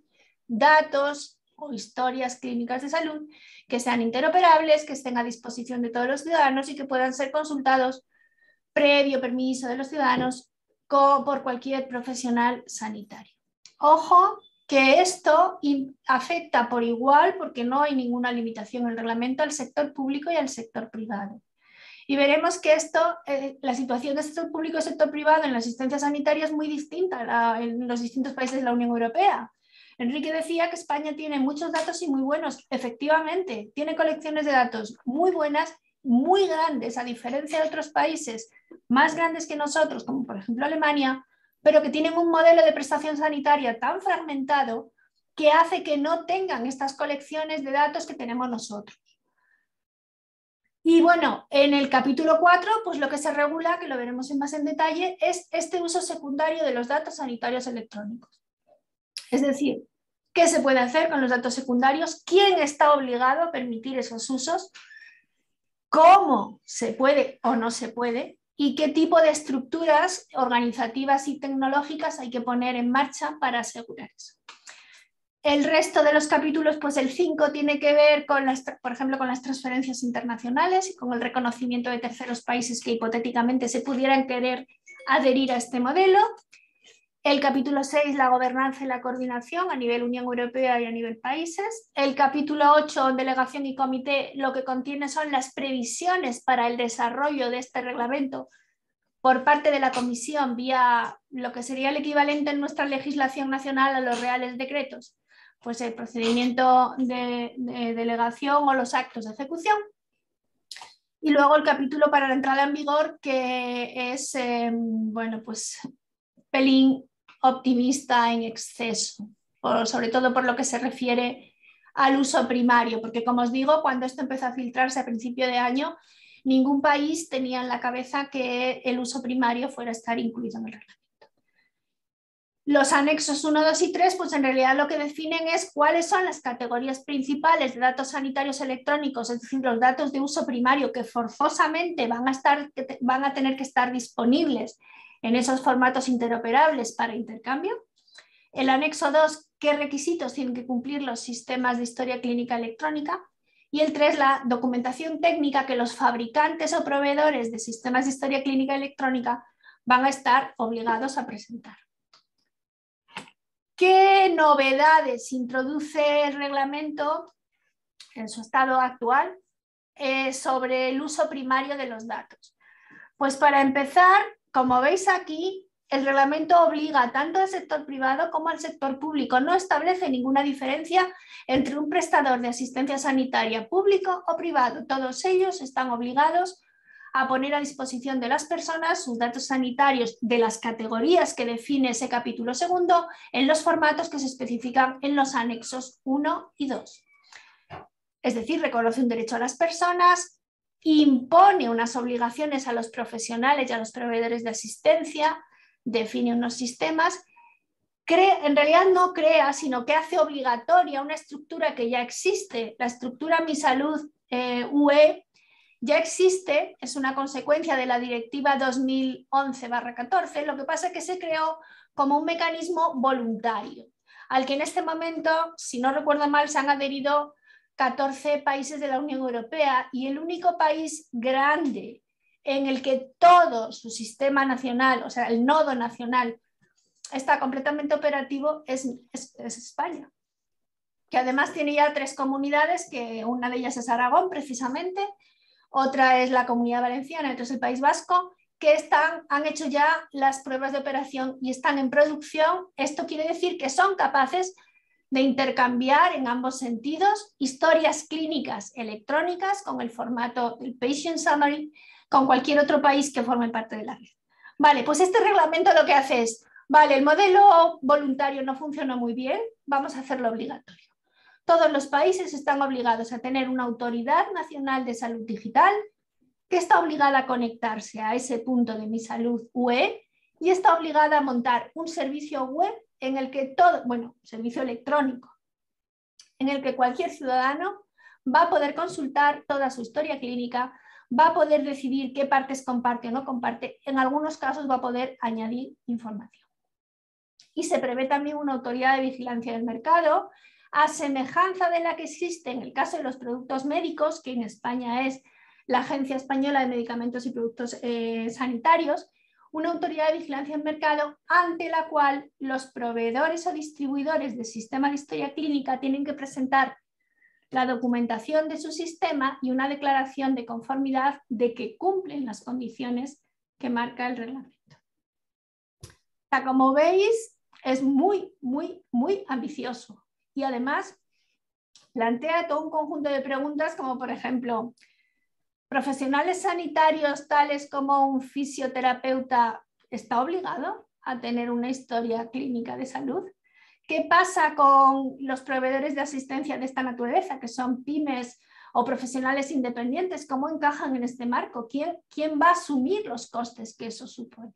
datos o historias clínicas de salud que sean interoperables, que estén a disposición de todos los ciudadanos y que puedan ser consultados previo permiso de los ciudadanos por cualquier profesional sanitario. Ojo, que esto afecta por igual, porque no hay ninguna limitación en el reglamento, al sector público y al sector privado. Y veremos que esto, eh, la situación del sector público y sector privado en la asistencia sanitaria es muy distinta la, en los distintos países de la Unión Europea. Enrique decía que España tiene muchos datos y muy buenos. Efectivamente, tiene colecciones de datos muy buenas, muy grandes, a diferencia de otros países más grandes que nosotros, como por ejemplo Alemania, pero que tienen un modelo de prestación sanitaria tan fragmentado que hace que no tengan estas colecciones de datos que tenemos nosotros. Y bueno, en el capítulo cuatro, pues lo que se regula, que lo veremos más en detalle, es este uso secundario de los datos sanitarios electrónicos. Es decir, ¿qué se puede hacer con los datos secundarios? ¿Quién está obligado a permitir esos usos? ¿Cómo se puede o no se puede? ¿Y qué tipo de estructuras organizativas y tecnológicas hay que poner en marcha para asegurar eso? El resto de los capítulos, pues el cinco tiene que ver, con las, por ejemplo, con las transferencias internacionales y con el reconocimiento de terceros países que hipotéticamente se pudieran querer adherir a este modelo. El capítulo seis, la gobernanza y la coordinación a nivel Unión Europea y a nivel países. El capítulo ocho, delegación y comité, lo que contiene son las previsiones para el desarrollo de este reglamento por parte de la Comisión vía lo que sería el equivalente en nuestra legislación nacional a los reales decretos, pues el procedimiento de, de delegación o los actos de ejecución. Y luego el capítulo para la entrada en vigor, que es, eh, bueno, pues pelín optimista en exceso, por, sobre todo por lo que se refiere al uso primario, porque como os digo, cuando esto empezó a filtrarse a principio de año, ningún país tenía en la cabeza que el uso primario fuera a estar incluido en el reglamento. Los anexos uno, dos y tres, pues en realidad lo que definen es cuáles son las categorías principales de datos sanitarios electrónicos, es decir, los datos de uso primario que forzosamente van a, estar, van a tener que estar disponibles en esos formatos interoperables para intercambio. El anexo dos, qué requisitos tienen que cumplir los sistemas de historia clínica electrónica. Y el tres, la documentación técnica que los fabricantes o proveedores de sistemas de historia clínica electrónica van a estar obligados a presentar. ¿Qué novedades introduce el reglamento en su estado actual eh, sobre el uso primario de los datos? Pues para empezar, como veis aquí, el reglamento obliga tanto al sector privado como al sector público. No establece ninguna diferencia entre un prestador de asistencia sanitaria público o privado. Todos ellos están obligados a poner a disposición de las personas sus datos sanitarios de las categorías que define ese capítulo segundo en los formatos que se especifican en los anexos uno y dos. Es decir, reconoce un derecho a las personas, impone unas obligaciones a los profesionales y a los proveedores de asistencia, define unos sistemas, cree, en realidad no crea, sino que hace obligatoria una estructura que ya existe, la estructura Mi Salud eh, U E, ya existe, es una consecuencia de la Directiva dos mil once barra catorce, lo que pasa es que se creó como un mecanismo voluntario, al que en este momento, si no recuerdo mal, se han adherido catorce países de la Unión Europea, y el único país grande en el que todo su sistema nacional, o sea, el nodo nacional, está completamente operativo es, es, es España, que además tiene ya tres comunidades, que una de ellas es Aragón precisamente, otra es la Comunidad Valenciana y otra es el País Vasco, que están, han hecho ya las pruebas de operación y están en producción. Esto quiere decir que son capaces de intercambiar en ambos sentidos historias clínicas electrónicas con el formato del Patient Summary con cualquier otro país que forme parte de la red. Vale, pues este reglamento lo que hace es, vale, el modelo voluntario no funcionó muy bien, vamos a hacerlo obligatorio. Todos los países están obligados a tener una autoridad nacional de salud digital que está obligada a conectarse a ese punto de Mi Salud U E y está obligada a montar un servicio web en el que todo, bueno, servicio electrónico, en el que cualquier ciudadano va a poder consultar toda su historia clínica, va a poder decidir qué partes comparte o no comparte, en algunos casos va a poder añadir información. Y se prevé también una autoridad de vigilancia del mercado, a semejanza de la que existe en el caso de los productos médicos, que en España es la Agencia Española de Medicamentos y Productos eh, Sanitarios, una autoridad de vigilancia del mercado ante la cual los proveedores o distribuidores del sistema de historia clínica tienen que presentar la documentación de su sistema y una declaración de conformidad de que cumplen las condiciones que marca el reglamento. O sea, como veis, es muy, muy, muy ambicioso y además plantea todo un conjunto de preguntas como, por ejemplo, ¿profesionales sanitarios tales como un fisioterapeuta está obligado a tener una historia clínica de salud? ¿Qué pasa con los proveedores de asistencia de esta naturaleza, que son pymes o profesionales independientes? ¿Cómo encajan en este marco? ¿Quién, quién va a asumir los costes que eso supone?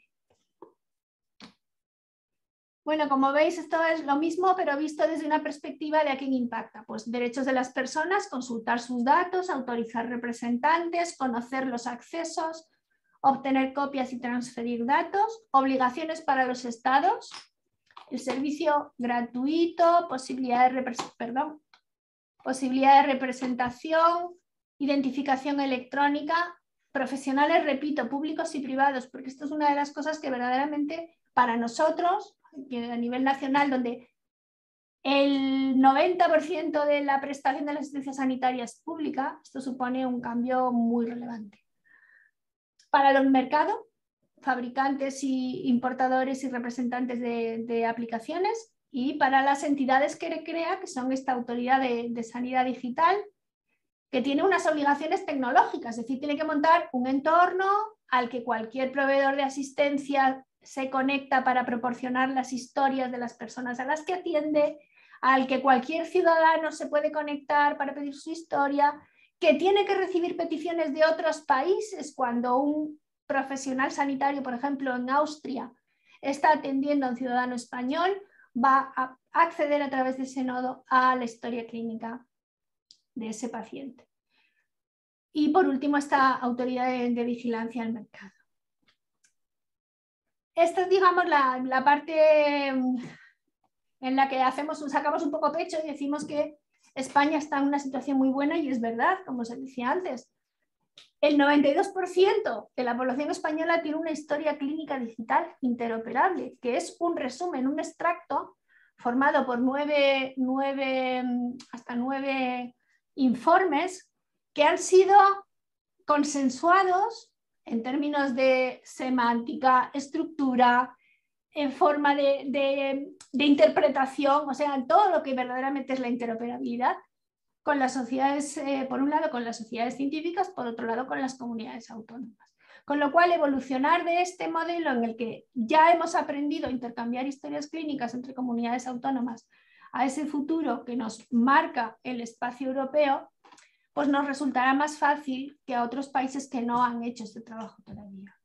Bueno, como veis, esto es lo mismo, pero visto desde una perspectiva de a quién impacta. Pues derechos de las personas, consultar sus datos, autorizar representantes, conocer los accesos, obtener copias y transferir datos, obligaciones para los estados, el servicio gratuito, posibilidad de, perdón, posibilidad de representación, identificación electrónica, profesionales, repito, públicos y privados, porque esto es una de las cosas que verdaderamente para nosotros, a nivel nacional, donde el noventa por ciento de la prestación de la asistencia sanitaria es pública, esto supone un cambio muy relevante. Para los mercados, fabricantes y importadores y representantes de, de aplicaciones, y para las entidades que crea, que son esta autoridad de, de sanidad digital, que tiene unas obligaciones tecnológicas, es decir, tiene que montar un entorno al que cualquier proveedor de asistencia se conecta para proporcionar las historias de las personas a las que atiende, al que cualquier ciudadano se puede conectar para pedir su historia, que tiene que recibir peticiones de otros países cuando un profesional sanitario, por ejemplo, en Austria, está atendiendo a un ciudadano español, va a acceder a través de ese nodo a la historia clínica de ese paciente. Y por último, esta autoridad de, de vigilancia del mercado. Esta es, digamos, la, la parte en la que hacemos, sacamos un poco pecho y decimos que España está en una situación muy buena, y es verdad, como se decía antes. El noventa y dos por ciento de la población española tiene una historia clínica digital interoperable, que es un resumen, un extracto formado por nueve, nueve, hasta nueve informes que han sido consensuados en términos de semántica, estructura, en forma de, de, de interpretación, o sea, en todo lo que verdaderamente es la interoperabilidad, con las sociedades, eh, por un lado con las sociedades científicas, por otro lado con las comunidades autónomas. Con lo cual, evolucionar de este modelo en el que ya hemos aprendido a intercambiar historias clínicas entre comunidades autónomas a ese futuro que nos marca el espacio europeo, pues nos resultará más fácil que a otros países que no han hecho este trabajo todavía.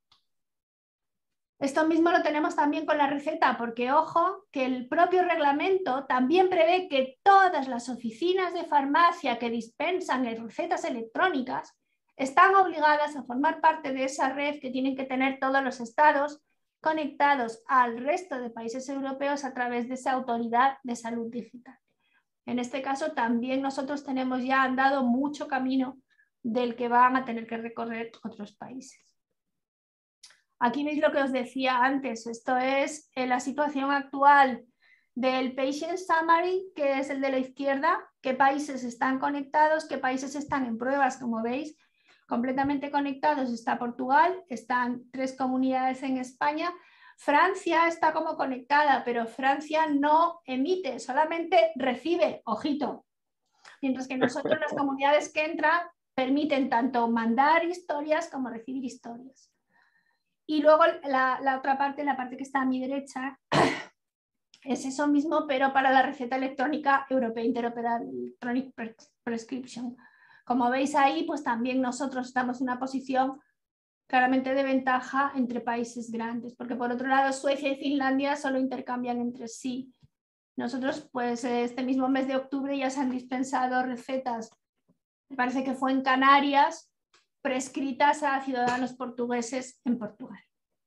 Esto mismo lo tenemos también con la receta, porque ojo que el propio reglamento también prevé que todas las oficinas de farmacia que dispensan recetas electrónicas están obligadas a formar parte de esa red que tienen que tener todos los estados conectados al resto de países europeos a través de esa autoridad de salud digital. En este caso también nosotros tenemos ya andado mucho camino del que van a tener que recorrer otros países. Aquí veis lo que os decía antes, esto es la situación actual del Patient Summary, que es el de la izquierda, qué países están conectados, qué países están en pruebas, como veis, completamente conectados está Portugal, están tres comunidades en España, Francia está como conectada, pero Francia no emite, solamente recibe, ojito, mientras que nosotros las comunidades que entran permiten tanto mandar historias como recibir historias. Y luego la, la otra parte, la parte que está a mi derecha, es eso mismo, pero para la receta electrónica europea, Interoperable Electronic Prescription. Como veis ahí, pues también nosotros estamos en una posición claramente de ventaja entre países grandes, porque por otro lado Suecia y Finlandia solo intercambian entre sí. Nosotros, pues este mismo mes de octubre ya se han dispensado recetas, me parece que fue en Canarias, prescritas a ciudadanos portugueses en Portugal.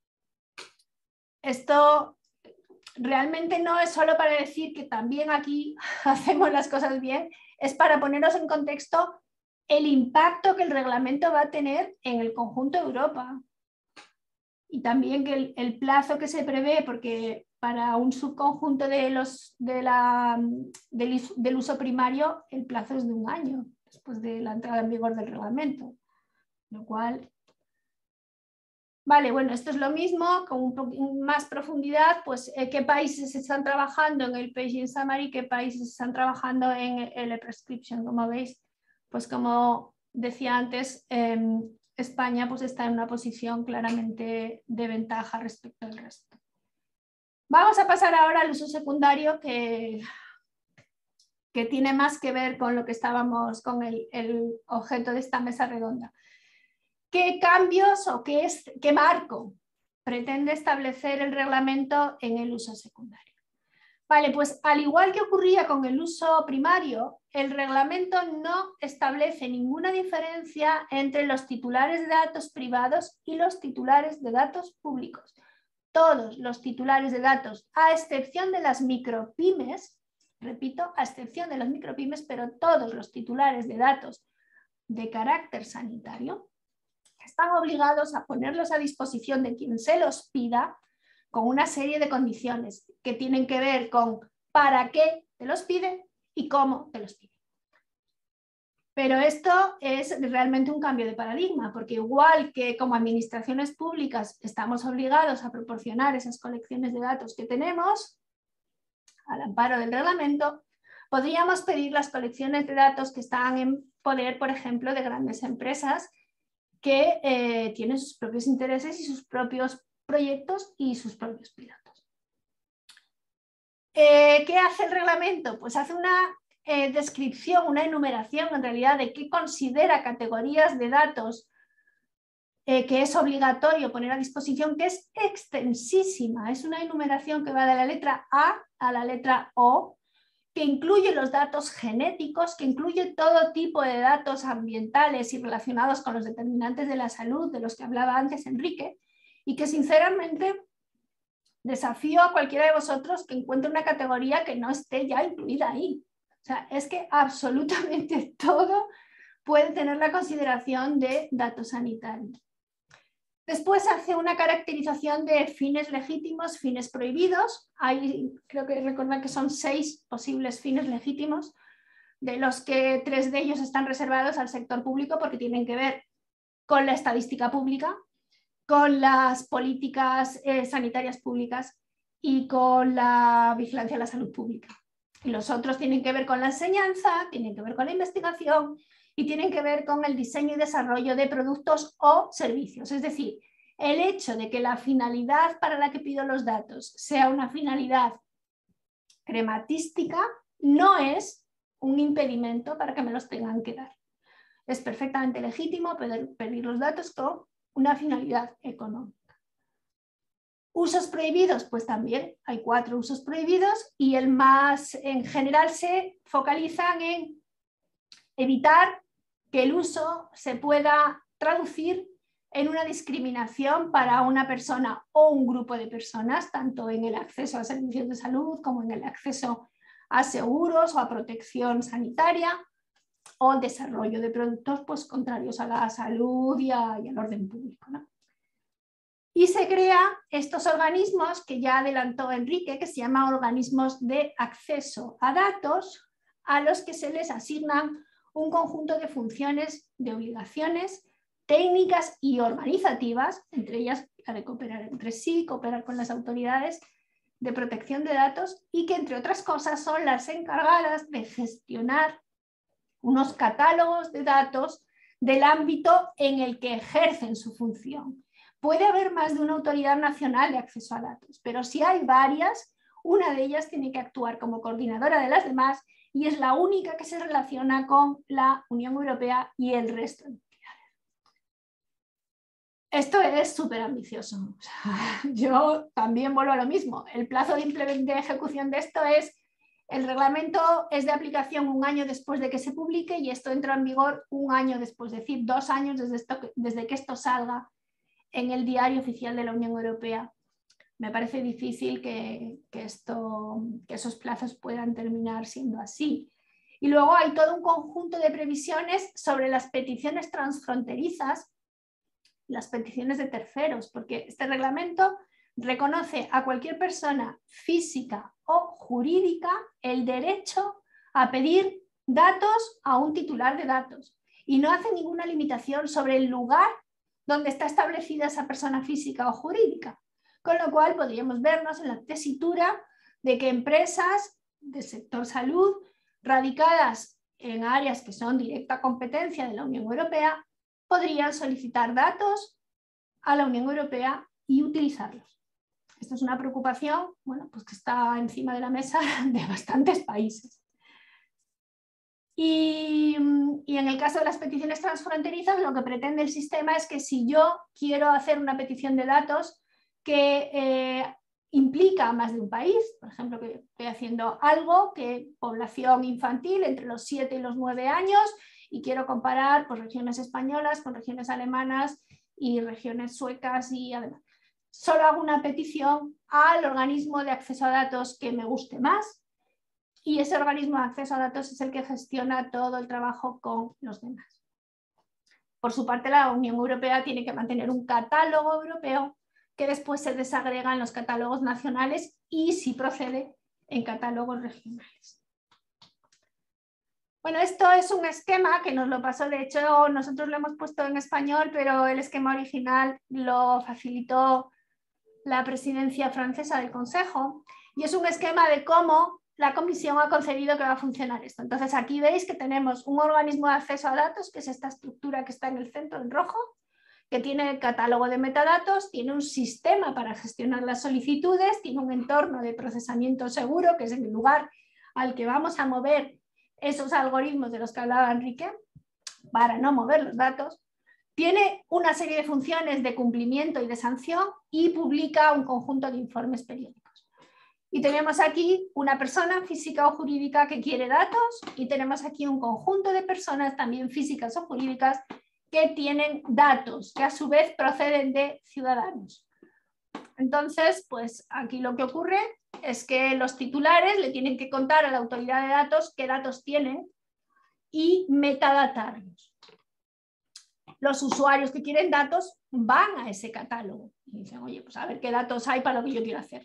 Esto realmente no es solo para decir que también aquí hacemos las cosas bien, es para ponernos en contexto el impacto que el reglamento va a tener en el conjunto de Europa. Y también que el, el plazo que se prevé, porque para un subconjunto de los, de la, del, del uso primario el plazo es de un año después de la entrada en vigor del reglamento. Lo cual... Vale, bueno, esto es lo mismo, con un poco más profundidad, pues eh, qué países están trabajando en el Patient Summary, qué países están trabajando en el e-prescription, como veis, pues como decía antes, eh, España pues está en una posición claramente de ventaja respecto al resto. Vamos a pasar ahora al uso secundario que, que tiene más que ver con lo que estábamos, con el, el objeto de esta mesa redonda. ¿Qué cambios o qué, es, qué marco pretende establecer el reglamento en el uso secundario? Vale, pues al igual que ocurría con el uso primario, el reglamento no establece ninguna diferencia entre los titulares de datos privados y los titulares de datos públicos. Todos los titulares de datos, a excepción de las micropymes, repito, a excepción de las micropymes, pero todos los titulares de datos de carácter sanitario, están obligados a ponerlos a disposición de quien se los pida con una serie de condiciones que tienen que ver con para qué te los pide y cómo te los pide. Pero esto es realmente un cambio de paradigma, porque igual que como administraciones públicas estamos obligados a proporcionar esas colecciones de datos que tenemos, al amparo del reglamento, podríamos pedir las colecciones de datos que están en poder, por ejemplo, de grandes empresas que eh, tienen sus propios intereses y sus propios proyectos y sus propios pilotos. Eh, ¿Qué hace el reglamento? Pues hace una eh, descripción, una enumeración en realidad de qué considera categorías de datos eh, que es obligatorio poner a disposición, que es extensísima. Es una enumeración que va de la letra A a la letra O, que incluye los datos genéticos, que incluye todo tipo de datos ambientales y relacionados con los determinantes de la salud, de los que hablaba antes Enrique, y que sinceramente desafío a cualquiera de vosotros que encuentre una categoría que no esté ya incluida ahí. O sea, es que absolutamente todo puede tener la consideración de datos sanitarios. Después hace una caracterización de fines legítimos, fines prohibidos. Hay, creo que recordar que son seis posibles fines legítimos, de los que tres de ellos están reservados al sector público porque tienen que ver con la estadística pública, con las políticas eh, sanitarias públicas y con la vigilancia de la salud pública. Y los otros tienen que ver con la enseñanza, tienen que ver con la investigación y tienen que ver con el diseño y desarrollo de productos o servicios. Es decir, el hecho de que la finalidad para la que pido los datos sea una finalidad crematística no es un impedimento para que me los tengan que dar. Es perfectamente legítimo pedir, pedir los datos con una finalidad económica. Usos prohibidos, pues también hay cuatro usos prohibidos y el más en general se focalizan en evitar que el uso se pueda traducir en una discriminación para una persona o un grupo de personas, tanto en el acceso a servicios de salud como en el acceso a seguros o a protección sanitaria o el desarrollo de productos pues, contrarios a la salud y, a, y al orden público, ¿no? Y se crean estos organismos que ya adelantó Enrique, que se llaman organismos de acceso a datos, a los que se les asignan un conjunto de funciones, de obligaciones técnicas y organizativas, entre ellas la de cooperar entre sí, cooperar con las autoridades de protección de datos y que, entre otras cosas, son las encargadas de gestionar unos catálogos de datos del ámbito en el que ejercen su función. Puede haber más de una autoridad nacional de acceso a datos, pero si hay varias, una de ellas tiene que actuar como coordinadora de las demás y es la única que se relaciona con la Unión Europea y el resto de entidades. Esto es súper ambicioso. O sea, yo también vuelvo a lo mismo. El plazo de, de ejecución de esto es, el reglamento es de aplicación un año después de que se publique y esto entra en vigor un año después, es decir, dos años desde, esto, desde que esto salga en el diario oficial de la Unión Europea. Me parece difícil que, que, esto, que esos plazos puedan terminar siendo así. Y luego hay todo un conjunto de previsiones sobre las peticiones transfronterizas, las peticiones de terceros, porque este reglamento reconoce a cualquier persona física o jurídica el derecho a pedir datos a un titular de datos y no hace ninguna limitación sobre el lugar donde está establecida esa persona física o jurídica. Con lo cual podríamos vernos en la tesitura de que empresas del sector salud radicadas en áreas que son directa competencia de la Unión Europea podrían solicitar datos a la Unión Europea y utilizarlos. Esto es una preocupación, bueno, pues que está encima de la mesa de bastantes países. Y, y en el caso de las peticiones transfronterizas, lo que pretende el sistema es que si yo quiero hacer una petición de datos que eh, implica a más de un país, por ejemplo, que estoy haciendo algo que población infantil entre los siete y los nueve años y quiero comparar pues, regiones españolas con regiones alemanas y regiones suecas y además solo hago una petición al organismo de acceso a datos que me guste más y ese organismo de acceso a datos es el que gestiona todo el trabajo con los demás. Por su parte, la Unión Europea tiene que mantener un catálogo europeo que después se desagrega en los catálogos nacionales y, si procede, en catálogos regionales. Bueno, esto es un esquema que nos lo pasó, de hecho nosotros lo hemos puesto en español, pero el esquema original lo facilitó la presidencia francesa del Consejo y es un esquema de cómo la Comisión ha concebido que va a funcionar esto. Entonces aquí veis que tenemos un organismo de acceso a datos, que es esta estructura que está en el centro en rojo, que tiene el catálogo de metadatos, tiene un sistema para gestionar las solicitudes, tiene un entorno de procesamiento seguro, que es el lugar al que vamos a mover esos algoritmos de los que hablaba Enrique, para no mover los datos, tiene una serie de funciones de cumplimiento y de sanción y publica un conjunto de informes periódicos. Y tenemos aquí una persona física o jurídica que quiere datos y tenemos aquí un conjunto de personas también físicas o jurídicas que tienen datos, que a su vez proceden de ciudadanos. Entonces, pues aquí lo que ocurre es que los titulares le tienen que contar a la autoridad de datos qué datos tienen y metadatarlos. Los usuarios que quieren datos van a ese catálogo y dicen, oye, pues a ver qué datos hay para lo que yo quiero hacer.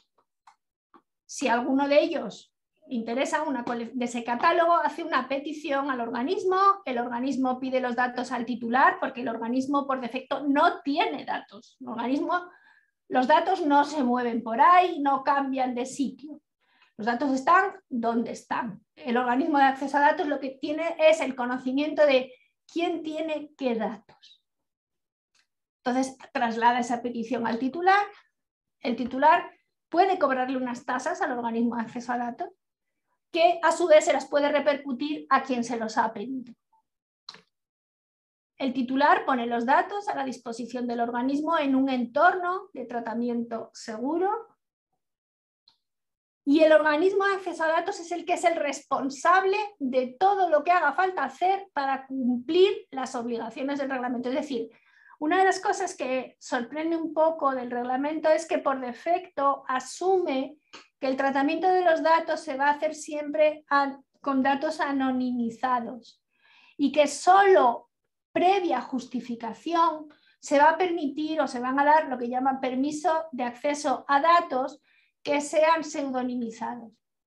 Si alguno de ellos interesa una de ese catálogo, hace una petición al organismo, el organismo pide los datos al titular porque el organismo por defecto no tiene datos. El organismo, los datos no se mueven por ahí, no cambian de sitio. Los datos están donde están. El organismo de acceso a datos lo que tiene es el conocimiento de quién tiene qué datos. Entonces traslada esa petición al titular. El titular puede cobrarle unas tasas al organismo de acceso a datos que a su vez se las puede repercutir a quien se los ha pedido. El titular pone los datos a la disposición del organismo en un entorno de tratamiento seguro Y el organismo de acceso a datos es el que es el responsable de todo lo que haga falta hacer para cumplir las obligaciones del reglamento. Es decir, una de las cosas que sorprende un poco del reglamento es que por defecto asume que el tratamiento de los datos se va a hacer siempre a, con datos anonimizados y que solo previa justificación se va a permitir o se van a dar lo que llaman permiso de acceso a datos que sean pseudonimizados.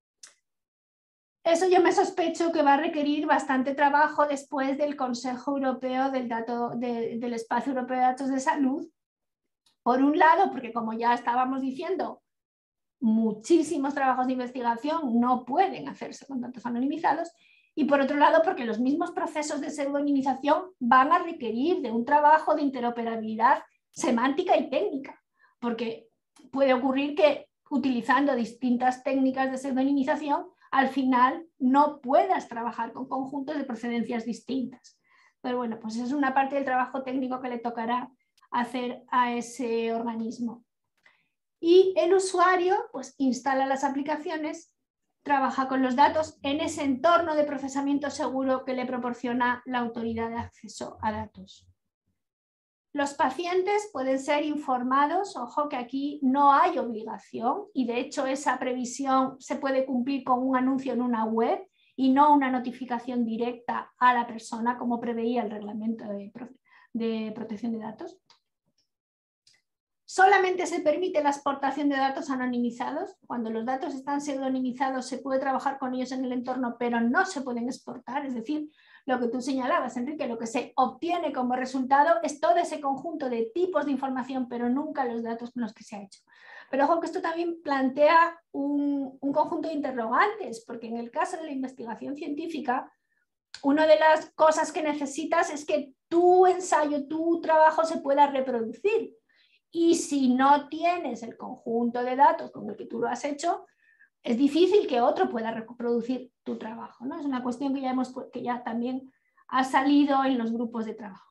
Eso yo me sospecho que va a requerir bastante trabajo después del Consejo Europeo del, dato, de, del Espacio Europeo de Datos de Salud. Por un lado, porque como ya estábamos diciendo, muchísimos trabajos de investigación no pueden hacerse con datos anonimizados, y por otro lado, porque los mismos procesos de pseudonimización van a requerir de un trabajo de interoperabilidad semántica y técnica, porque puede ocurrir que utilizando distintas técnicas de pseudonimización, al final no puedas trabajar con conjuntos de procedencias distintas. Pero bueno, pues esa es una parte del trabajo técnico que le tocará hacer a ese organismo. Y el usuario pues instala las aplicaciones, trabaja con los datos en ese entorno de procesamiento seguro que le proporciona la autoridad de acceso a datos. Los pacientes pueden ser informados, ojo que aquí no hay obligación y de hecho esa previsión se puede cumplir con un anuncio en una web y no una notificación directa a la persona como preveía el reglamento de, de protección de datos. Solamente se permite la exportación de datos anonimizados. Cuando los datos están pseudonimizados se puede trabajar con ellos en el entorno, pero no se pueden exportar. Es decir, lo que tú señalabas, Enrique, lo que se obtiene como resultado es todo ese conjunto de tipos de información, pero nunca los datos con los que se ha hecho. Pero ojo que esto también plantea un, un conjunto de interrogantes, porque en el caso de la investigación científica, una de las cosas que necesitas es que tu ensayo, tu trabajo se pueda reproducir. Y si no tienes el conjunto de datos con el que tú lo has hecho, es difícil que otro pueda reproducir tu trabajo, ¿no? Es una cuestión que ya, hemos, que ya también ha salido en los grupos de trabajo.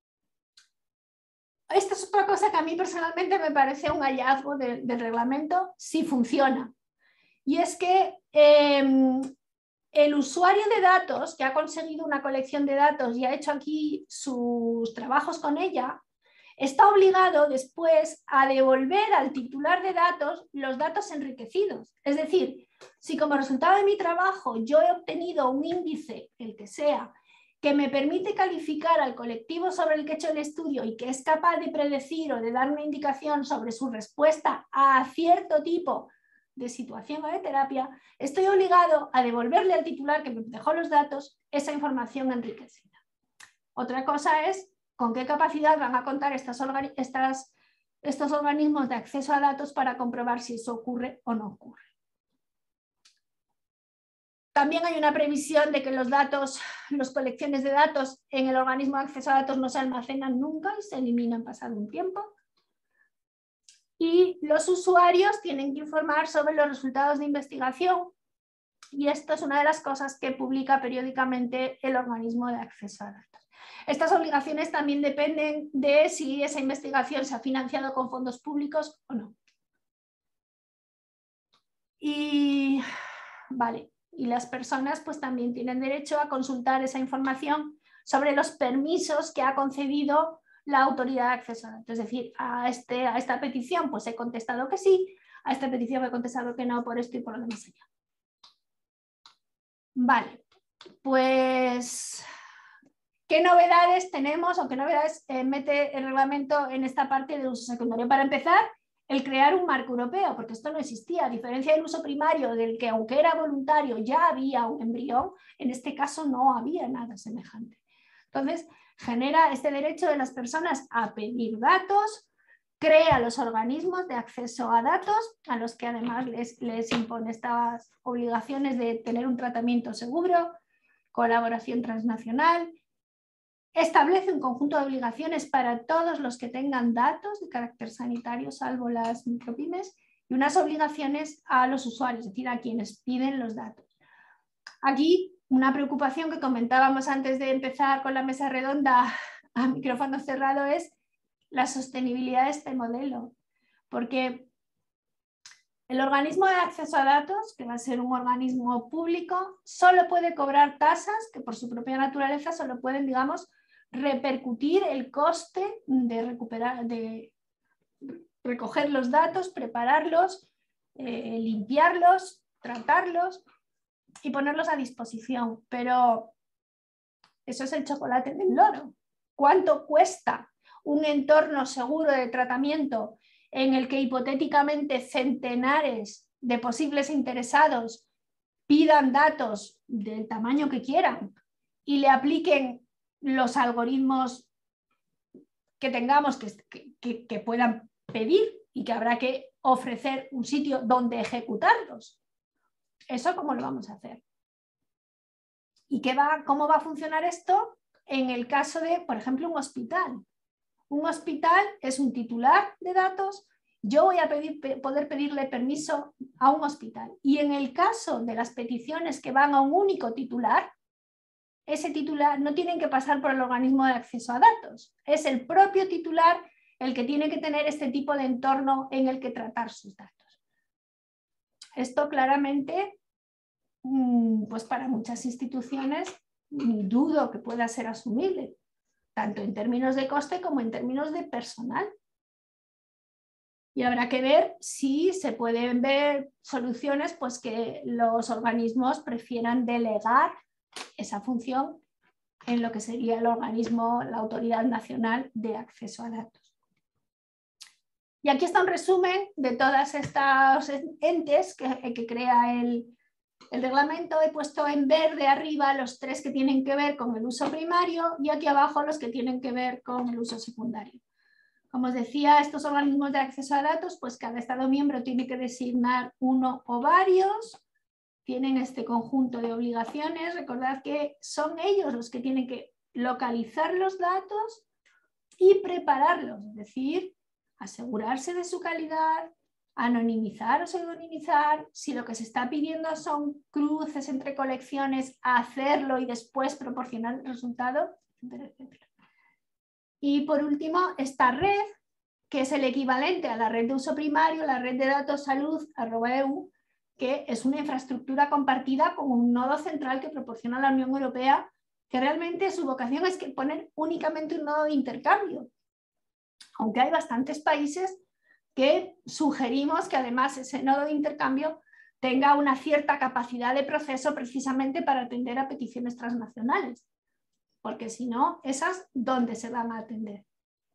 Esta es otra cosa que a mí personalmente me parece un hallazgo de, del reglamento, si funciona. Y es que eh, el usuario de datos que ha conseguido una colección de datos y ha hecho aquí sus trabajos con ella, está obligado después a devolver al titular de datos los datos enriquecidos. Es decir, si como resultado de mi trabajo yo he obtenido un índice, el que sea, que me permite calificar al colectivo sobre el que he hecho el estudio y que es capaz de predecir o de dar una indicación sobre su respuesta a cierto tipo de situación o de terapia, estoy obligado a devolverle al titular que me dejó los datos esa información enriquecida. Otra cosa es con qué capacidad van a contar estas, estas, estos organismos de acceso a datos para comprobar si eso ocurre o no ocurre. También hay una previsión de que los datos, las colecciones de datos en el organismo de acceso a datos no se almacenan nunca y se eliminan pasado un tiempo. Y los usuarios tienen que informar sobre los resultados de investigación y esto es una de las cosas que publica periódicamente el organismo de acceso a datos. Estas obligaciones también dependen de si esa investigación se ha financiado con fondos públicos o no. Y, vale, y las personas pues también tienen derecho a consultar esa información sobre los permisos que ha concedido la autoridad de acceso a datos. Es decir, a, este, a esta petición pues he contestado que sí, a esta petición he contestado que no por esto y por lo demás allá. Vale, pues... ¿qué novedades tenemos o qué novedades eh, mete el reglamento en esta parte de uso secundario? Para empezar, el crear un marco europeo, porque esto no existía, a diferencia del uso primario, del que aunque era voluntario ya había un embrión, en este caso no había nada semejante. Entonces, genera este derecho de las personas a pedir datos, crea los organismos de acceso a datos, a los que además les, les impone estas obligaciones de tener un tratamiento seguro, colaboración transnacional. Establece un conjunto de obligaciones para todos los que tengan datos de carácter sanitario, salvo las micropymes, y unas obligaciones a los usuarios, es decir, a quienes piden los datos. Aquí, una preocupación que comentábamos antes de empezar con la mesa redonda a micrófono cerrado es la sostenibilidad de este modelo, porque El organismo de acceso a datos, que va a ser un organismo público, solo puede cobrar tasas que por su propia naturaleza solo pueden, digamos, repercutir el coste de recuperar, de recoger los datos, prepararlos, eh, limpiarlos, tratarlos y ponerlos a disposición. Pero eso es el chocolate del loro. ¿Cuánto cuesta un entorno seguro de tratamiento en el que hipotéticamente centenares de posibles interesados pidan datos del tamaño que quieran y le apliquen los algoritmos que tengamos que, que, que puedan pedir y que habrá que ofrecer un sitio donde ejecutarlos? ¿Eso cómo lo vamos a hacer? ¿Y qué va, cómo va a funcionar esto en el caso de, por ejemplo, un hospital? Un hospital es un titular de datos. Yo voy a pedir, poder pedirle permiso a un hospital. Y en el caso de las peticiones que van a un único titular, ese titular no tienen que pasar por el organismo de acceso a datos. Es el propio titular el que tiene que tener este tipo de entorno en el que tratar sus datos. Esto claramente, pues para muchas instituciones, dudo que pueda ser asumible, tanto en términos de coste como en términos de personal. Y habrá que ver si se pueden ver soluciones, pues que los organismos prefieran delegar esa función en lo que sería el organismo, la Autoridad Nacional de Acceso a Datos. Y aquí está un resumen de todas estas entes que, que crea el, el reglamento. He puesto en verde arriba los tres que tienen que ver con el uso primario y aquí abajo los que tienen que ver con el uso secundario. Como os decía, estos organismos de acceso a datos, pues cada Estado miembro tiene que designar uno o varios, tienen este conjunto de obligaciones. Recordad que son ellos los que tienen que localizar los datos y prepararlos, es decir, asegurarse de su calidad, anonimizar o pseudonimizar. Si lo que se está pidiendo son cruces entre colecciones, hacerlo y después proporcionar el resultado, etcétera, etcétera. Y por último, esta red, que es el equivalente a la red de uso primario, la red de datos salud arroba e u, que es una infraestructura compartida con un nodo central que proporciona la Unión Europea, que realmente su vocación es que poner únicamente un nodo de intercambio. Aunque hay bastantes países que sugerimos que además ese nodo de intercambio tenga una cierta capacidad de proceso precisamente para atender a peticiones transnacionales, porque si no, esas, ¿dónde se van a atender?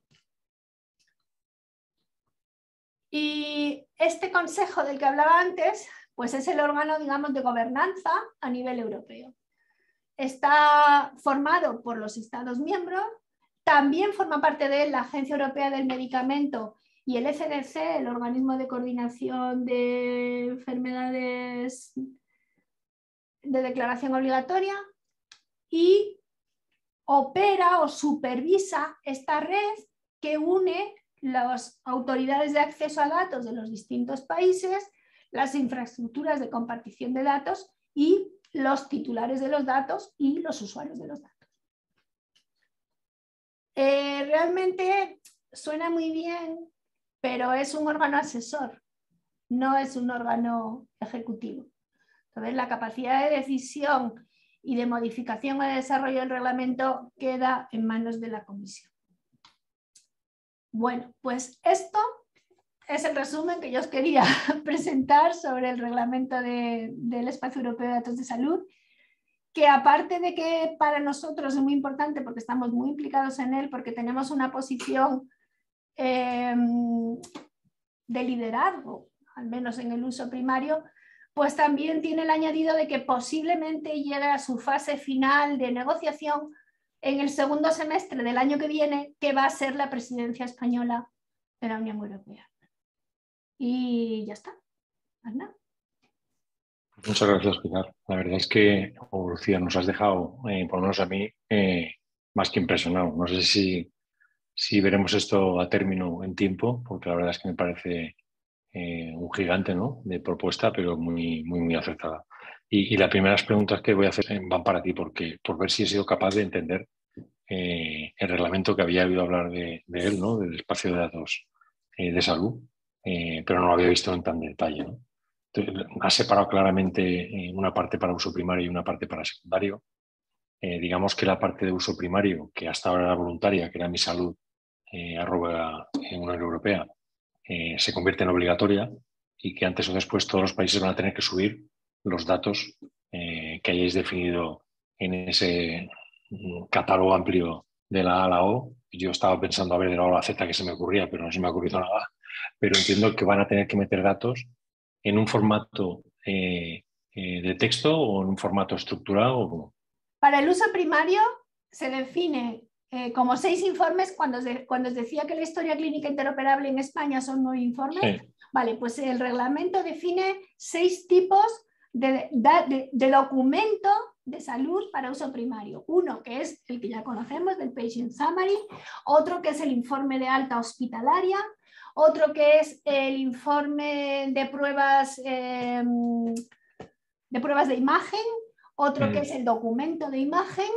Y este consejo del que hablaba antes, pues es el órgano, digamos, de gobernanza a nivel europeo. Está formado por los Estados miembros, también forma parte de él la Agencia Europea del Medicamento y el E C D C, el Organismo de Coordinación de Enfermedades de Declaración Obligatoria, y opera o supervisa esta red que une las autoridades de acceso a datos de los distintos países, las infraestructuras de compartición de datos y los titulares de los datos y los usuarios de los datos. Eh, realmente suena muy bien, pero es un órgano asesor, no es un órgano ejecutivo. Entonces, la capacidad de decisión y de modificación o de desarrollo del reglamento queda en manos de la Comisión. Bueno, pues esto es el resumen que yo os quería presentar sobre el reglamento de, del Espacio Europeo de Datos de Salud, que aparte de que para nosotros es muy importante porque estamos muy implicados en él, porque tenemos una posición eh, de liderazgo, al menos en el uso primario, pues también tiene el añadido de que posiblemente llegue a su fase final de negociación en el segundo semestre del año que viene, que va a ser la presidencia española de la Unión Europea. Y ya está. ¿Verdad? Muchas gracias, Pilar. La verdad es que, oh, Lucía, nos has dejado, eh, por lo menos a mí, eh, más que impresionado. No sé si, si veremos esto a término en tiempo, porque la verdad es que me parece eh, un gigante, ¿no?, de propuesta, pero muy, muy, muy acertada. Y, y las primeras preguntas que voy a hacer van para ti, porque, por ver si he sido capaz de entender eh, el reglamento que había oído hablar de, de él, ¿no?, del espacio de datos eh, de salud. eh, pero no lo había visto en tan detalle, ¿no? Entonces, ha separado claramente eh, una parte para uso primario y una parte para secundario. Eh, digamos que la parte de uso primario, que hasta ahora era voluntaria, que era mi salud, eh, arroba en Unión Europea, eh, se convierte en obligatoria y que antes o después todos los países van a tener que subir los datos eh, que hayáis definido en ese catálogo amplio de la A a la O. Yo estaba pensando a ver de la O a la Z que se me ocurría, pero no se me ha ocurrido nada. Pero entiendo que van a tener que meter datos en un formato eh, eh, de texto o en un formato estructurado. O... Para el uso primario se define eh, como seis informes. Cuando, de, cuando os decía que la historia clínica interoperable en España son nueve informes, sí. Vale, pues el reglamento define seis tipos de, de, de documento de salud para uso primario. Uno que es el que ya conocemos, del Patient Summary, otro que es el informe de alta hospitalaria, otro que es el informe de pruebas, eh, de pruebas de imagen, otro mm. que es el documento de imagen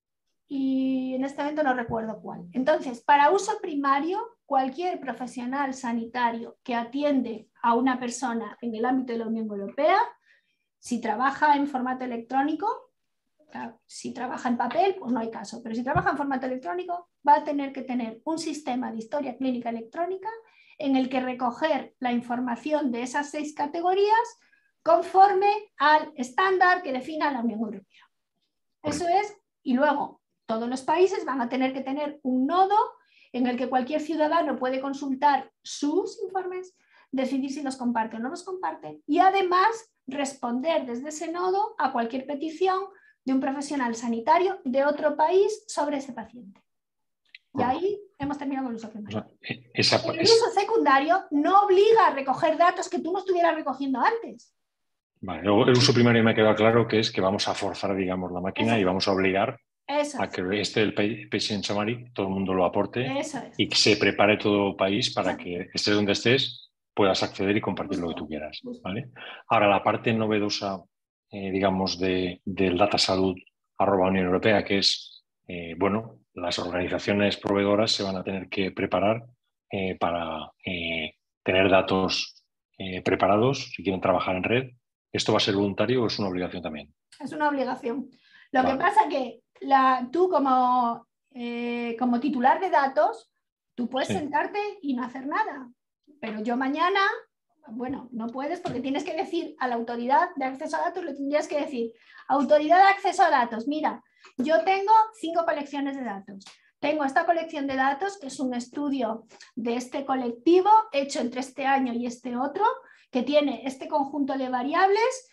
y en este momento no recuerdo cuál. Entonces, para uso primario, cualquier profesional sanitario que atiende a una persona en el ámbito de la Unión Europea, si trabaja en formato electrónico, si trabaja en papel, pues no hay caso, pero si trabaja en formato electrónico, va a tener que tener un sistema de historia clínica electrónica en el que recoger la información de esas seis categorías conforme al estándar que defina la Unión Europea. Eso es, y luego todos los países van a tener que tener un nodo en el que cualquier ciudadano puede consultar sus informes, decidir si los comparte o no los comparte y además responder desde ese nodo a cualquier petición de un profesional sanitario de otro país sobre ese paciente. Y ahí hemos terminado con el uso primario. O sea, esa, el uso secundario no obliga a recoger datos que tú no estuvieras recogiendo antes. Vale, luego el uso primario me ha quedado claro que es que vamos a forzar, digamos, la máquina Eso. y vamos a obligar Eso a que este el Patient Summary todo el mundo lo aporte Eso es. y que se prepare todo el país para Eso. que estés donde estés puedas acceder y compartir Justo. lo que tú quieras. ¿Vale? Ahora, la parte novedosa, eh, digamos, de, del Data Salud arroba Unión Europea, que es, eh, bueno, las organizaciones proveedoras se van a tener que preparar eh, para eh, tener datos eh, preparados si quieren trabajar en red. ¿Esto va a ser voluntario o es una obligación también? Es una obligación. Lo vale. que pasa es que la, tú como, eh, como titular de datos, tú puedes sí. sentarte y no hacer nada. Pero yo mañana, bueno, no puedes porque tienes que decir a la autoridad de acceso a datos, le tendrías que decir, autoridad de acceso a datos, mira, yo tengo cinco colecciones de datos. Tengo esta colección de datos, que es un estudio de este colectivo hecho entre este año y este otro, que tiene este conjunto de variables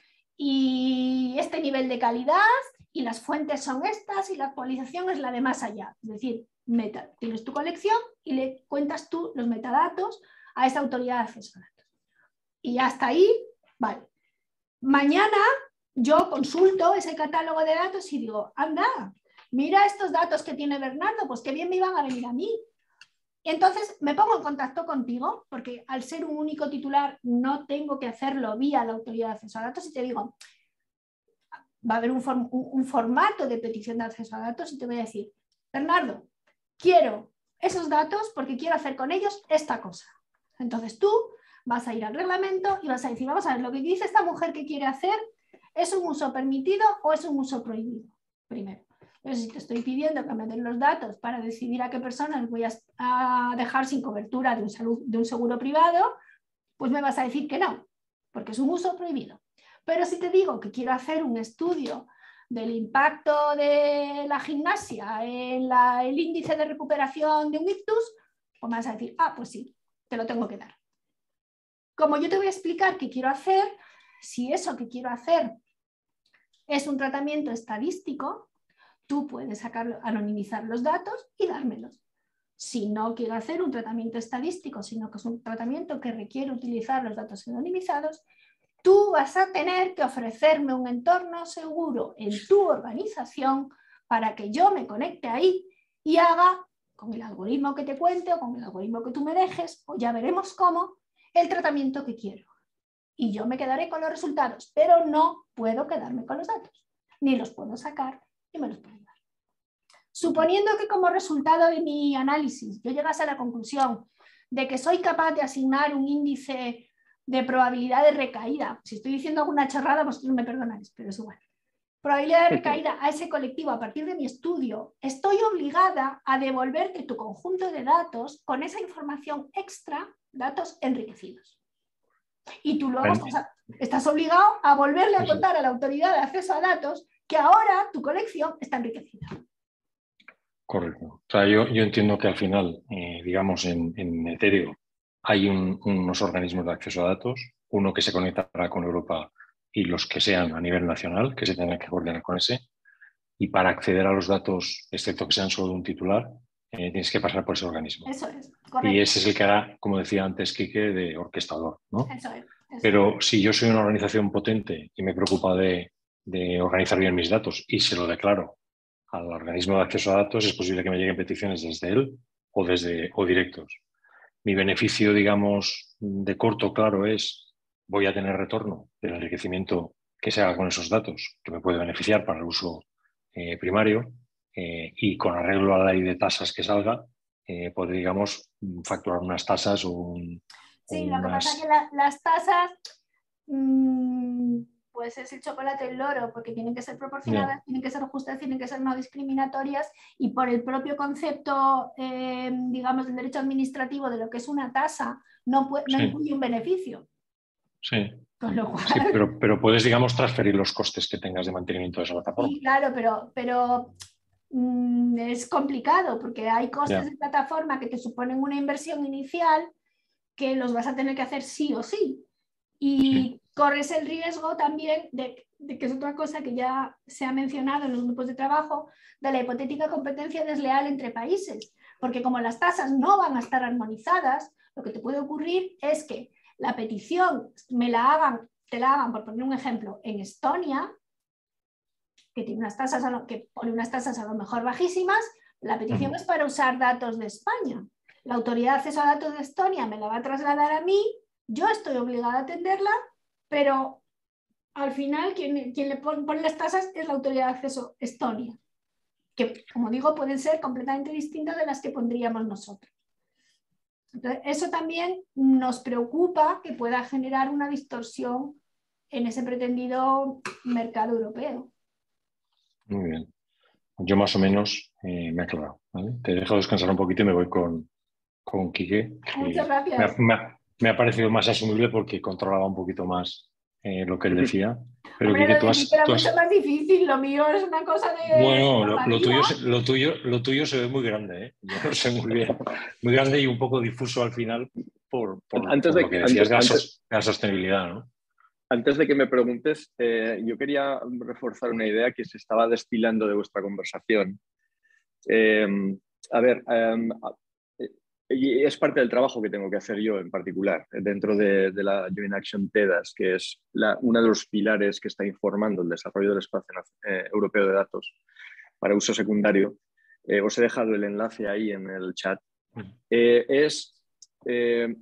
y este nivel de calidad y las fuentes son estas y la actualización es la de más allá. Es decir, meta, tienes tu colección y le cuentas tú los metadatos a esa autoridad de acceso a datos. Y hasta ahí, vale. Mañana yo consulto ese catálogo de datos y digo, anda, mira estos datos que tiene Bernardo, pues qué bien me iban a venir a mí. Y entonces me pongo en contacto contigo, porque al ser un único titular no tengo que hacerlo vía la autoridad de acceso a datos y te digo, va a haber un, form un, un formato de petición de acceso a datos y te voy a decir, Bernardo, quiero esos datos porque quiero hacer con ellos esta cosa. Entonces tú vas a ir al reglamento y vas a decir, vamos a ver, lo que dice esta mujer que quiere hacer, ¿es un uso permitido o es un uso prohibido? Primero. Entonces, si te estoy pidiendo que me den los datos para decidir a qué personas voy a, a dejar sin cobertura de un, salud, de un seguro privado, pues me vas a decir que no, porque es un uso prohibido. Pero si te digo que quiero hacer un estudio del impacto de la gimnasia en la, el índice de recuperación de un ictus, pues me vas a decir, ah, pues sí, te lo tengo que dar. Como yo te voy a explicar qué quiero hacer, si eso que quiero hacer es un tratamiento estadístico, tú puedes sacarlo, anonimizar los datos y dármelos. Si no quiero hacer un tratamiento estadístico, sino que es un tratamiento que requiere utilizar los datos anonimizados, tú vas a tener que ofrecerme un entorno seguro en tu organización para que yo me conecte ahí y haga, con el algoritmo que te cuente o con el algoritmo que tú me dejes, o ya veremos cómo, el tratamiento que quiero. Y yo me quedaré con los resultados, pero no puedo quedarme con los datos. Ni los puedo sacar, ni me los puedo dar. Suponiendo que como resultado de mi análisis yo llegase a la conclusión de que soy capaz de asignar un índice de probabilidad de recaída. Si estoy diciendo alguna chorrada, vosotros me perdonáis, pero es igual. Probabilidad de recaída a ese colectivo a partir de mi estudio, estoy obligada a devolverte tu conjunto de datos con esa información extra, datos enriquecidos. Y tú luego estás, estás obligado a volverle a contar a la autoridad de acceso a datos que ahora tu colección está enriquecida. Correcto. O sea, yo, yo entiendo que al final, eh, digamos, en, en Ethereum hay un, unos organismos de acceso a datos, uno que se conectará con Europa y los que sean a nivel nacional, que se tengan que coordinar con ese. Y para acceder a los datos, excepto que sean solo de un titular, eh, tienes que pasar por ese organismo. Eso es, correcto. Y ese es el que hará, como decía antes Quique, de orquestador, ¿no? Eso es, eso Pero es. si yo soy una organización potente y me preocupa de, de organizar bien mis datos y se lo declaro al organismo de acceso a datos, es posible que me lleguen peticiones desde él o, desde, o directos. Mi beneficio, digamos, de corto, claro, es voy a tener retorno del enriquecimiento que se haga con esos datos, que me puede beneficiar para el uso eh, primario eh, y con arreglo a la ley de tasas que salga, eh, poder, digamos, facturar unas tasas o un... Sí, o lo que unas... pasa es que la, las tasas, mmm, pues es el chocolate el loro, porque tienen que ser proporcionadas, yeah. tienen que ser justas, tienen que ser no discriminatorias y por el propio concepto, eh, digamos, del derecho administrativo de lo que es una tasa, no, puede, no sí. incluye un beneficio. Sí. Con lo cual... sí, pero, pero puedes, digamos, transferir los costes que tengas de mantenimiento de esa plataforma. Sí, claro, pero, pero mmm, es complicado porque hay costes yeah. de plataforma que te suponen una inversión inicial que los vas a tener que hacer sí o sí. Y sí. corres el riesgo también de, de que es otra cosa que ya se ha mencionado en los grupos de trabajo, de la hipotética competencia desleal entre países. Porque como las tasas no van a estar armonizadas, lo que te puede ocurrir es que la petición me la hagan, te la hagan, por poner un ejemplo, en Estonia, que tiene unas tasas a lo, que pone unas tasas a lo mejor bajísimas, la petición uh-huh. es para usar datos de España. La autoridad de acceso a datos de Estonia me la va a trasladar a mí, yo estoy obligada a atenderla, pero al final quien, quien le pone, pone las tasas es la autoridad de acceso Estonia, que como digo pueden ser completamente distintas de las que pondríamos nosotros. Entonces, eso también nos preocupa que pueda generar una distorsión en ese pretendido mercado europeo. Muy bien. Yo más o menos eh, me he aclarado, ¿vale? Te dejo descansar un poquito y me voy con, con Quique. Muchas gracias. Me ha, me, ha, me ha parecido más asumible porque controlaba un poquito más eh, lo que él decía. Pero Hombre, Quique, lo tú has, era tú has... mucho más difícil, lo mío es una cosa de... Bueno, lo, lo, tuyo, lo, tuyo, lo tuyo se ve muy grande, ¿eh? Yo lo sé muy bien. Muy grande y un poco difuso al final por, por, antes por de, lo que decías antes, de, la, antes, de la sostenibilidad, ¿no? Antes de que me preguntes, eh, yo quería reforzar una idea que se estaba destilando de vuestra conversación. Eh, a ver, eh, y es parte del trabajo que tengo que hacer yo en particular dentro de, de la Joint Action TEDAS, que es la, uno de los pilares que está informando el desarrollo del espacio eh, europeo de datos para uso secundario. Eh, os he dejado el enlace ahí en el chat. Eh, es eh,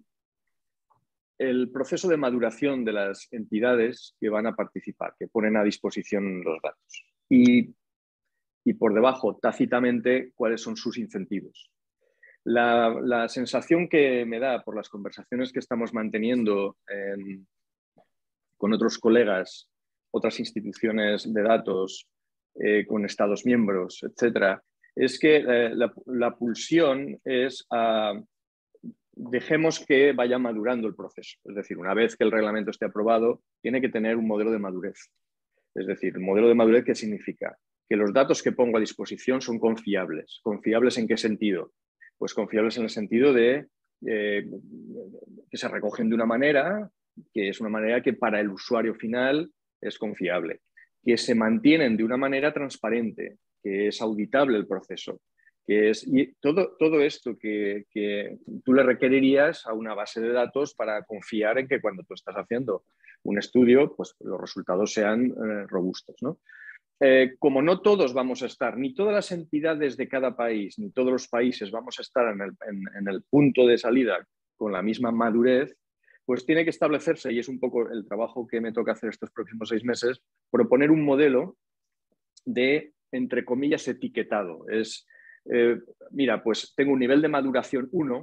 el proceso de maduración de las entidades que van a participar, que ponen a disposición los datos. Y, y por debajo, tácitamente, cuáles son sus incentivos. La, la sensación que me da por las conversaciones que estamos manteniendo en, con otros colegas, otras instituciones de datos, eh, con Estados miembros, etcétera, es que eh, la, la pulsión es a dejemos que vaya madurando el proceso. Es decir, una vez que el reglamento esté aprobado, tiene que tener un modelo de madurez. Es decir, el modelo de madurez, ¿qué significa? Que los datos que pongo a disposición son confiables. ¿Confiables en qué sentido? Pues confiables en el sentido de eh, que se recogen de una manera, que es una manera que para el usuario final es confiable. Que se mantienen de una manera transparente, que es auditable el proceso. Que es, y todo, todo esto que, que tú le requerirías a una base de datos para confiar en que cuando tú estás haciendo un estudio, pues los resultados sean eh, robustos, ¿no? Eh, como no todos vamos a estar, ni todas las entidades de cada país, ni todos los países vamos a estar en el, en, en el punto de salida con la misma madurez, pues tiene que establecerse, y es un poco el trabajo que me toca hacer estos próximos seis meses, proponer un modelo de, entre comillas, etiquetado. Es, eh, mira, pues tengo un nivel de maduración uno,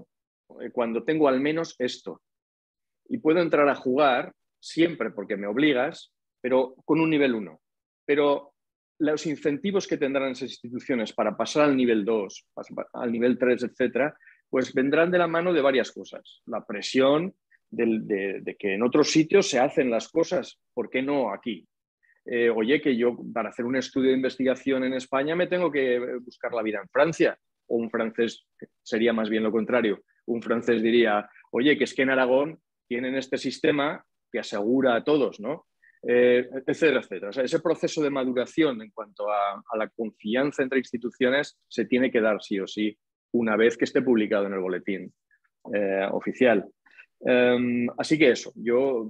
cuando tengo al menos esto. Y puedo entrar a jugar siempre porque me obligas, pero con un nivel uno. Pero los incentivos que tendrán esas instituciones para pasar al nivel dos, al nivel tres, etcétera, pues vendrán de la mano de varias cosas. La presión de, de, de que en otros sitios se hacen las cosas, ¿por qué no aquí? Eh, oye, que yo para hacer un estudio de investigación en España me tengo que buscar la vida en Francia, o un francés, sería más bien lo contrario, un francés diría, oye, que es que en Aragón tienen este sistema que asegura a todos, ¿no? Eh, etcétera, etcétera. O sea, ese proceso de maduración en cuanto a, a la confianza entre instituciones se tiene que dar sí o sí una vez que esté publicado en el boletín eh, oficial. Um, así que eso, yo,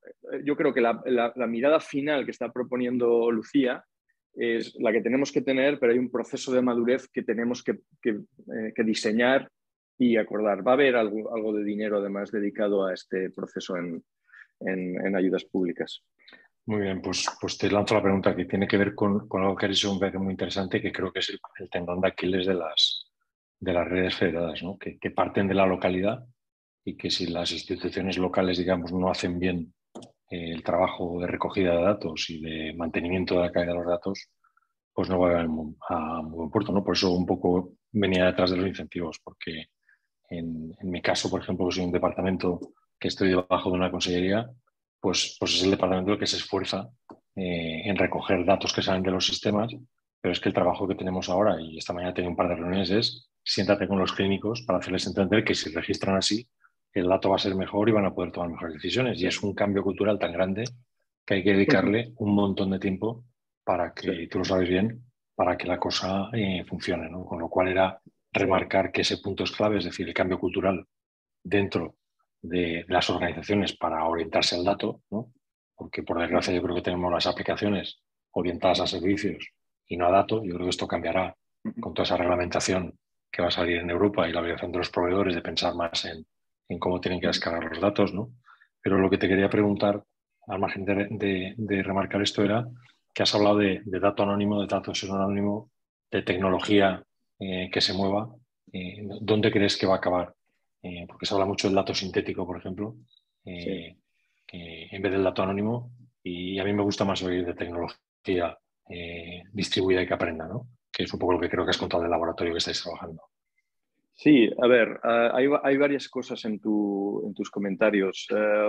yo creo que la, la, la mirada final que está proponiendo Lucía es la que tenemos que tener, pero hay un proceso de madurez que tenemos que, que, eh, que diseñar y acordar. Va a haber algo, algo de dinero además dedicado a este proceso en, en, en ayudas públicas. Muy bien, pues, pues te lanzo la pregunta que tiene que ver con, con algo que has dicho, me parece muy interesante, que creo que es el, el tendón de Aquiles de las, de las redes federadas, ¿no? que, que parten de la localidad y que si las instituciones locales, digamos, no hacen bien eh, el trabajo de recogida de datos y de mantenimiento de la calidad de los datos, pues no va a, a, a buen puerto, ¿no? Por eso un poco venía detrás de los incentivos, porque en, en mi caso, por ejemplo, que soy un departamento que estoy debajo de una consellería, pues, pues es el departamento el que se esfuerza eh, en recoger datos que salen de los sistemas, pero es que el trabajo que tenemos ahora, y esta mañana tengo un par de reuniones, es siéntate con los clínicos para hacerles entender que si registran así, el dato va a ser mejor y van a poder tomar mejores decisiones. Y es un cambio cultural tan grande que hay que dedicarle un montón de tiempo para que, sí. Tú lo sabes bien, para que la cosa eh, funcione, ¿no? Con lo cual era remarcar sí. que ese punto es clave, es decir, el cambio cultural dentro de las organizaciones para orientarse al dato, ¿no? Porque por desgracia yo creo que tenemos las aplicaciones orientadas a servicios y no a datos. Yo creo que esto cambiará con toda esa reglamentación que va a salir en Europa y la obligación de los proveedores de pensar más en, en cómo tienen que descargar los datos, ¿no? Pero lo que te quería preguntar, al margen de, de, de remarcar esto, era que has hablado de, de dato anónimo, de dato anónimo, de tecnología eh, que se mueva. Eh, ¿Dónde crees que va a acabar? Eh, porque se habla mucho del dato sintético, por ejemplo, eh, sí. eh, en vez del dato anónimo, y a mí me gusta más oír de tecnología eh, distribuida y que aprenda, ¿no? Que es un poco lo que creo que has contado del laboratorio que estáis trabajando. Sí, a ver, uh, hay, hay varias cosas en, tu, en tus comentarios.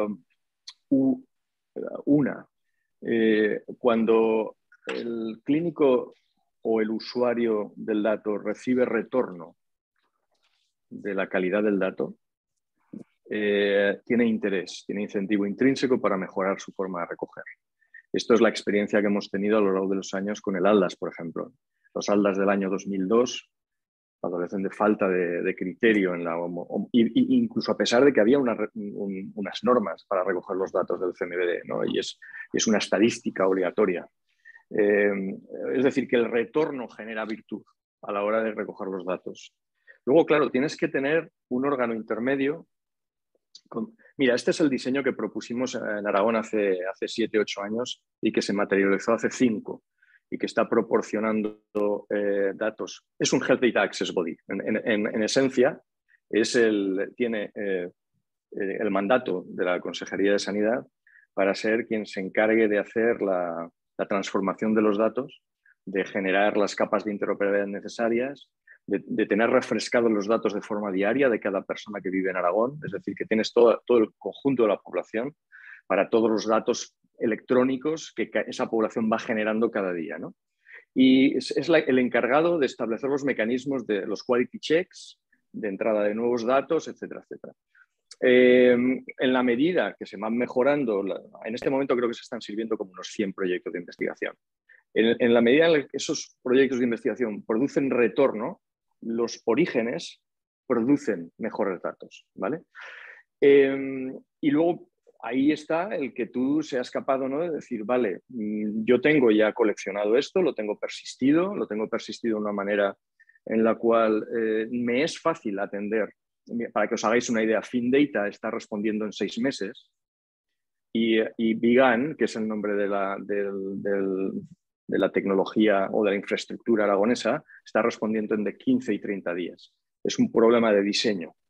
Uh, una, eh, cuando el clínico o el usuario del dato recibe retorno de la calidad del dato, eh, tiene interés, tiene incentivo intrínseco para mejorar su forma de recoger. Esto es la experiencia que hemos tenido a lo largo de los años con el ALDAS, por ejemplo. Los ALDAS del año dos mil dos adolecen de falta de, de criterio, en la, y, y incluso a pesar de que había una, un, unas normas para recoger los datos del C N B D, ¿no? y, es, y es una estadística obligatoria. Eh, es decir, que el retorno genera virtud a la hora de recoger los datos. Luego, claro, tienes que tener un órgano intermedio. Con... Mira, este es el diseño que propusimos en Aragón hace, hace siete, ocho años y que se materializó hace cinco. Y que está proporcionando eh, datos. Es un Health Data Access Body. En, en, en esencia, es el, tiene eh, el mandato de la Consejería de Sanidad para ser quien se encargue de hacer la, la transformación de los datos, de generar las capas de interoperabilidad necesarias, de, de tener refrescados los datos de forma diaria de cada persona que vive en Aragón, es decir, que tienes todo, todo el conjunto de la población para todos los datos electrónicos que esa población va generando cada día, ¿no? Y es, es la, el encargado de establecer los mecanismos de los quality checks, de entrada de nuevos datos, etcétera, etcétera. Eh, en la medida que se van mejorando, la, en este momento creo que se están sirviendo como unos cien proyectos de investigación. En, en la medida en que esos proyectos de investigación producen retorno, los orígenes producen mejores datos, ¿vale? Eh, y luego ahí está el que tú seas capaz o no de decir, vale, yo tengo ya coleccionado esto, lo tengo persistido, lo tengo persistido de una manera en la cual eh, me es fácil atender. Para que os hagáis una idea, FinData está respondiendo en seis meses y, y BIGAN, que es el nombre de la, del, del, de la tecnología o de la infraestructura aragonesa, está respondiendo en de quince y treinta días. Es un problema de diseño.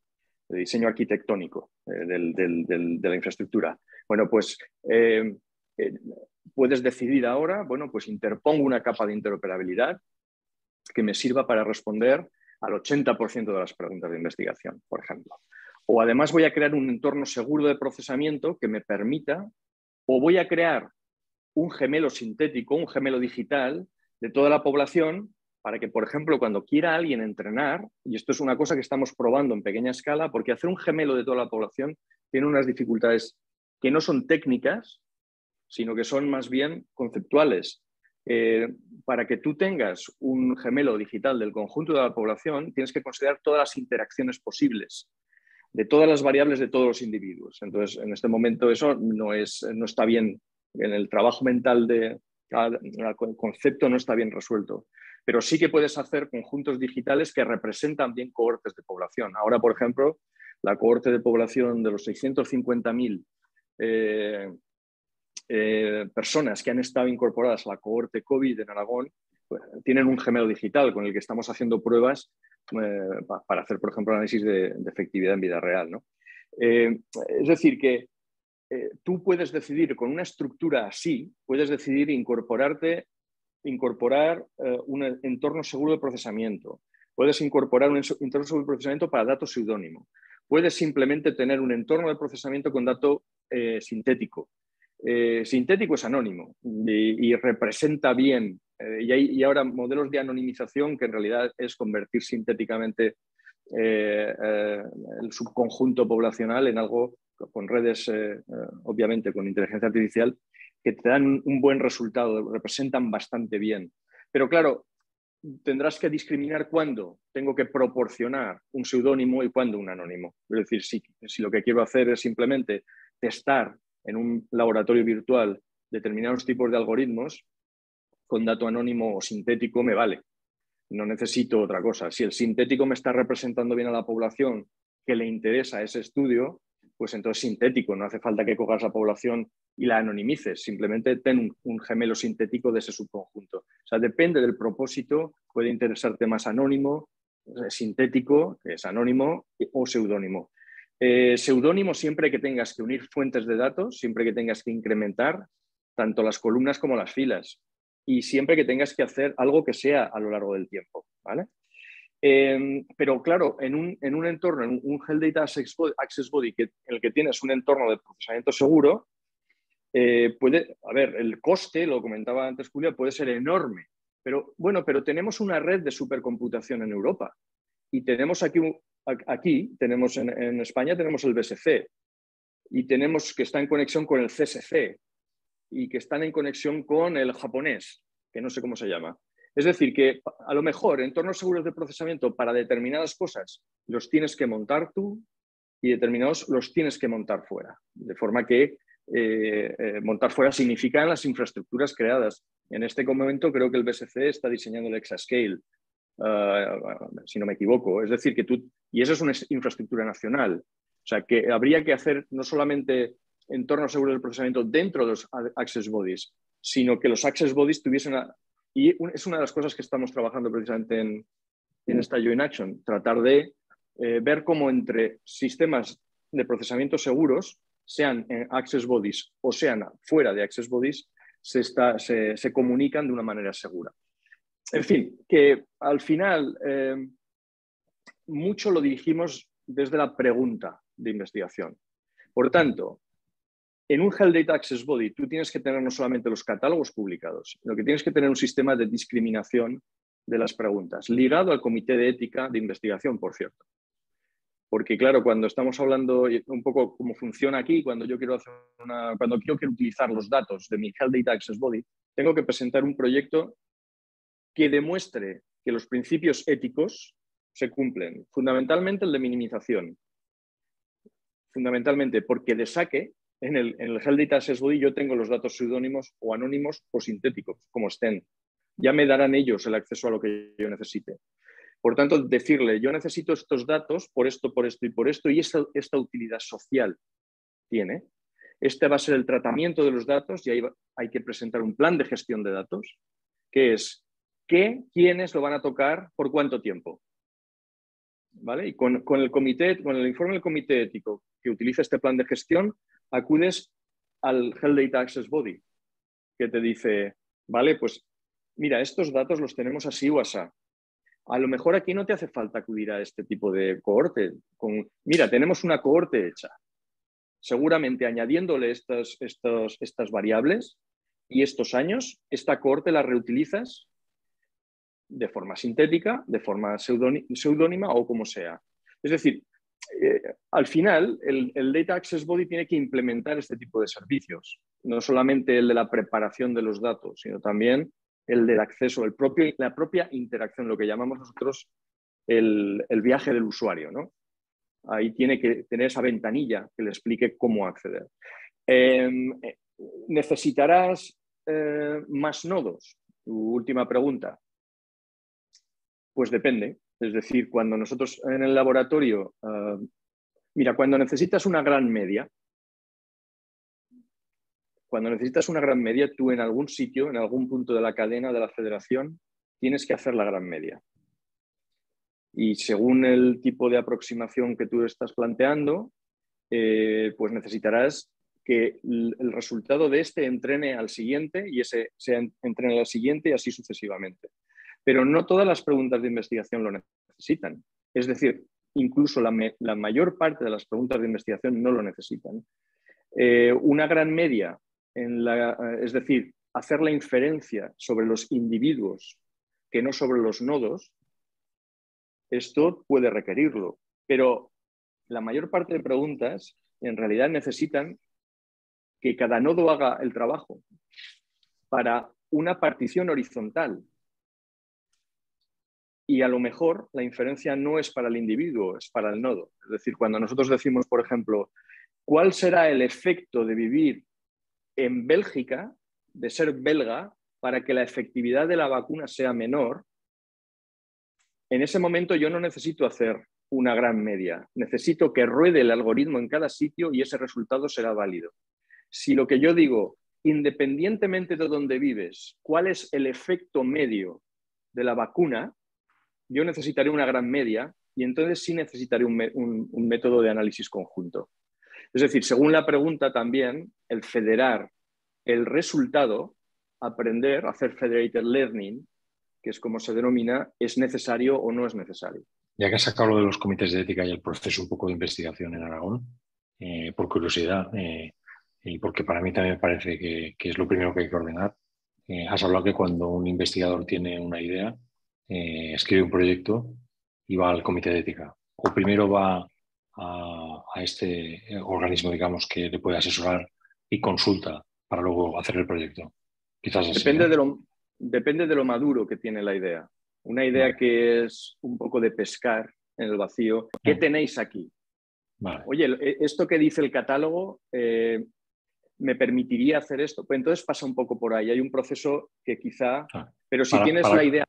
de diseño arquitectónico eh, del, del, del, de la infraestructura. Bueno, pues eh, eh, puedes decidir ahora, bueno, pues interpongo una capa de interoperabilidad que me sirva para responder al ochenta por ciento de las preguntas de investigación, por ejemplo. O además voy a crear un entorno seguro de procesamiento que me permita, o voy a crear un gemelo sintético, un gemelo digital de toda la población para que, por ejemplo, cuando quiera alguien entrenar, y esto es una cosa que estamos probando en pequeña escala, porque hacer un gemelo de toda la población tiene unas dificultades que no son técnicas, sino que son más bien conceptuales. Eh, para que tú tengas un gemelo digital del conjunto de la población, tienes que considerar todas las interacciones posibles de todas las variables de todos los individuos. Entonces, en este momento eso no, es, no está bien, en el trabajo mental de el concepto no está bien resuelto. Pero sí que puedes hacer conjuntos digitales que representan bien cohortes de población. Ahora, por ejemplo, la cohorte de población de los seiscientos cincuenta mil eh, eh, personas que han estado incorporadas a la cohorte COVID en Aragón, pues, tienen un gemelo digital con el que estamos haciendo pruebas eh, para hacer, por ejemplo, análisis de, de efectividad en vida real, ¿no? Eh, es decir, que eh, tú puedes decidir con una estructura así, puedes decidir incorporarte, incorporar eh, un entorno seguro de procesamiento, puedes incorporar un entorno seguro de procesamiento para datos seudónimo, puedes simplemente tener un entorno de procesamiento con dato eh, sintético. Eh, sintético es anónimo y, y representa bien, eh, y hay y ahora modelos de anonimización que en realidad es convertir sintéticamente eh, eh, el subconjunto poblacional en algo con redes, eh, eh, obviamente con inteligencia artificial, que te dan un buen resultado, representan bastante bien. Pero claro, tendrás que discriminar cuándo tengo que proporcionar un seudónimo y cuándo un anónimo. Es decir, si, si lo que quiero hacer es simplemente testar en un laboratorio virtual determinados tipos de algoritmos, con dato anónimo o sintético me vale. No necesito otra cosa. Si el sintético me está representando bien a la población que le interesa ese estudio, pues entonces sintético. No hace falta que cojas la población y la anonimices. Simplemente ten un, un gemelo sintético de ese subconjunto. O sea, depende del propósito. Puede interesarte más anónimo, sintético, que es anónimo, o seudónimo. Eh, seudónimo siempre que tengas que unir fuentes de datos, siempre que tengas que incrementar tanto las columnas como las filas y siempre que tengas que hacer algo que sea a lo largo del tiempo, ¿vale? Eh, pero claro, en un, en un entorno, en un Health Data Access Body que, en el que tienes un entorno de procesamiento seguro, eh, puede, a ver, el coste, lo comentaba antes Julia, puede ser enorme. Pero bueno, pero tenemos una red de supercomputación en Europa y tenemos aquí, aquí tenemos en, en España tenemos el B S C y tenemos que está en conexión con el C S C y que están en conexión con el japonés, que no sé cómo se llama. Es decir, que a lo mejor entornos seguros de procesamiento para determinadas cosas los tienes que montar tú y determinados los tienes que montar fuera. De forma que eh, eh, montar fuera significa las infraestructuras creadas. En este momento creo que el B S C está diseñando el Exascale, uh, si no me equivoco. Es decir, que tú... Y eso es una infraestructura nacional. O sea, que habría que hacer no solamente entornos seguros de procesamiento dentro de los Access Bodies, sino que los Access Bodies tuviesen... A, y es una de las cosas que estamos trabajando precisamente en, en esta Joint Action, tratar de eh, ver cómo entre sistemas de procesamiento seguros, sean en Access Bodies o sean fuera de Access Bodies, se, está, se, se comunican de una manera segura. En fin, que al final eh, mucho lo dirigimos desde la pregunta de investigación. Por tanto, en un Health Data Access Body tú tienes que tener no solamente los catálogos publicados, sino que tienes que tener un sistema de discriminación de las preguntas, ligado al comité de ética de investigación, por cierto. Porque claro, cuando estamos hablando un poco cómo funciona aquí, cuando yo quiero hacer una, cuando yo quiero utilizar los datos de mi Health Data Access Body, tengo que presentar un proyecto que demuestre que los principios éticos se cumplen. Fundamentalmente el de minimización. Fundamentalmente porque de saque, en el, en el Health Data Access Body yo tengo los datos seudónimos o anónimos o sintéticos, como estén. Ya me darán ellos el acceso a lo que yo necesite. Por tanto, decirle, yo necesito estos datos por esto, por esto y por esto, y esta, esta utilidad social tiene. Este va a ser el tratamiento de los datos y ahí va, hay que presentar un plan de gestión de datos, que es qué, quiénes lo van a tocar, por cuánto tiempo. ¿vale? Y con, con, el comité, con el informe del comité ético que utiliza este plan de gestión, acudes al Health Data Access Body, que te dice, vale, pues mira, estos datos los tenemos así o así. A lo mejor aquí no te hace falta acudir a este tipo de cohorte. Con, mira, tenemos una cohorte hecha. Seguramente añadiéndole estas, estos, estas variables y estos años, esta cohorte la reutilizas de forma sintética, de forma seudónima o como sea. Es decir, eh, al final el, el Data Access Body tiene que implementar este tipo de servicios. No solamente el de la preparación de los datos, sino también el del acceso, el propio, la propia interacción, lo que llamamos nosotros el, el viaje del usuario, ¿no? Ahí tiene que tener esa ventanilla que le explique cómo acceder. Eh, ¿Necesitarás eh, más nodos? Tu última pregunta. Pues depende. Es decir, cuando nosotros en el laboratorio... Uh, mira, cuando necesitas una gran media, cuando necesitas una gran media, tú en algún sitio, en algún punto de la cadena de la federación, tienes que hacer la gran media. Y según el tipo de aproximación que tú estás planteando, eh, pues necesitarás que el, el resultado de este entrene al siguiente y ese se entrene al siguiente y así sucesivamente. Pero no todas las preguntas de investigación lo necesitan. Es decir, incluso la, me, la mayor parte de las preguntas de investigación no lo necesitan. Eh, una gran media, en la, es decir, hacer la inferencia sobre los individuos que no sobre los nodos, esto puede requerirlo. Pero la mayor parte de preguntas en realidad necesitan que cada nodo haga el trabajo para una partición horizontal. Y a lo mejor la inferencia no es para el individuo, es para el nodo. Es decir, cuando nosotros decimos, por ejemplo, ¿cuál será el efecto de vivir en Bélgica, de ser belga, para que la efectividad de la vacuna sea menor? En ese momento yo no necesito hacer una gran media. Necesito que ruede el algoritmo en cada sitio y ese resultado será válido. Si lo que yo digo, independientemente de dónde vives, ¿cuál es el efecto medio de la vacuna? Yo necesitaré una gran media y entonces sí necesitaré un, un, un método de análisis conjunto. Es decir, según la pregunta también, el federar el resultado, aprender, hacer federated learning, que es como se denomina, es necesario o no es necesario. Ya que has sacado lo de los comités de ética y el proceso un poco de investigación en Aragón, eh, por curiosidad, eh, y porque para mí también me parece que, que es lo primero que hay que ordenar, eh, has hablado que cuando un investigador tiene una idea, eh, escribe un proyecto y va al comité de ética. O primero va a, a este organismo, digamos, que le puede asesorar y consulta para luego hacer el proyecto. Quizás así, Depende, ¿no? de lo, depende de lo maduro que tiene la idea. Una idea vale. que es un poco de pescar en el vacío. ¿Qué tenéis aquí? Vale. Oye, esto que dice el catálogo, eh, ¿me permitiría hacer esto? Pues entonces pasa un poco por ahí. Hay un proceso que quizá... Ah, pero si para, tienes para... la idea...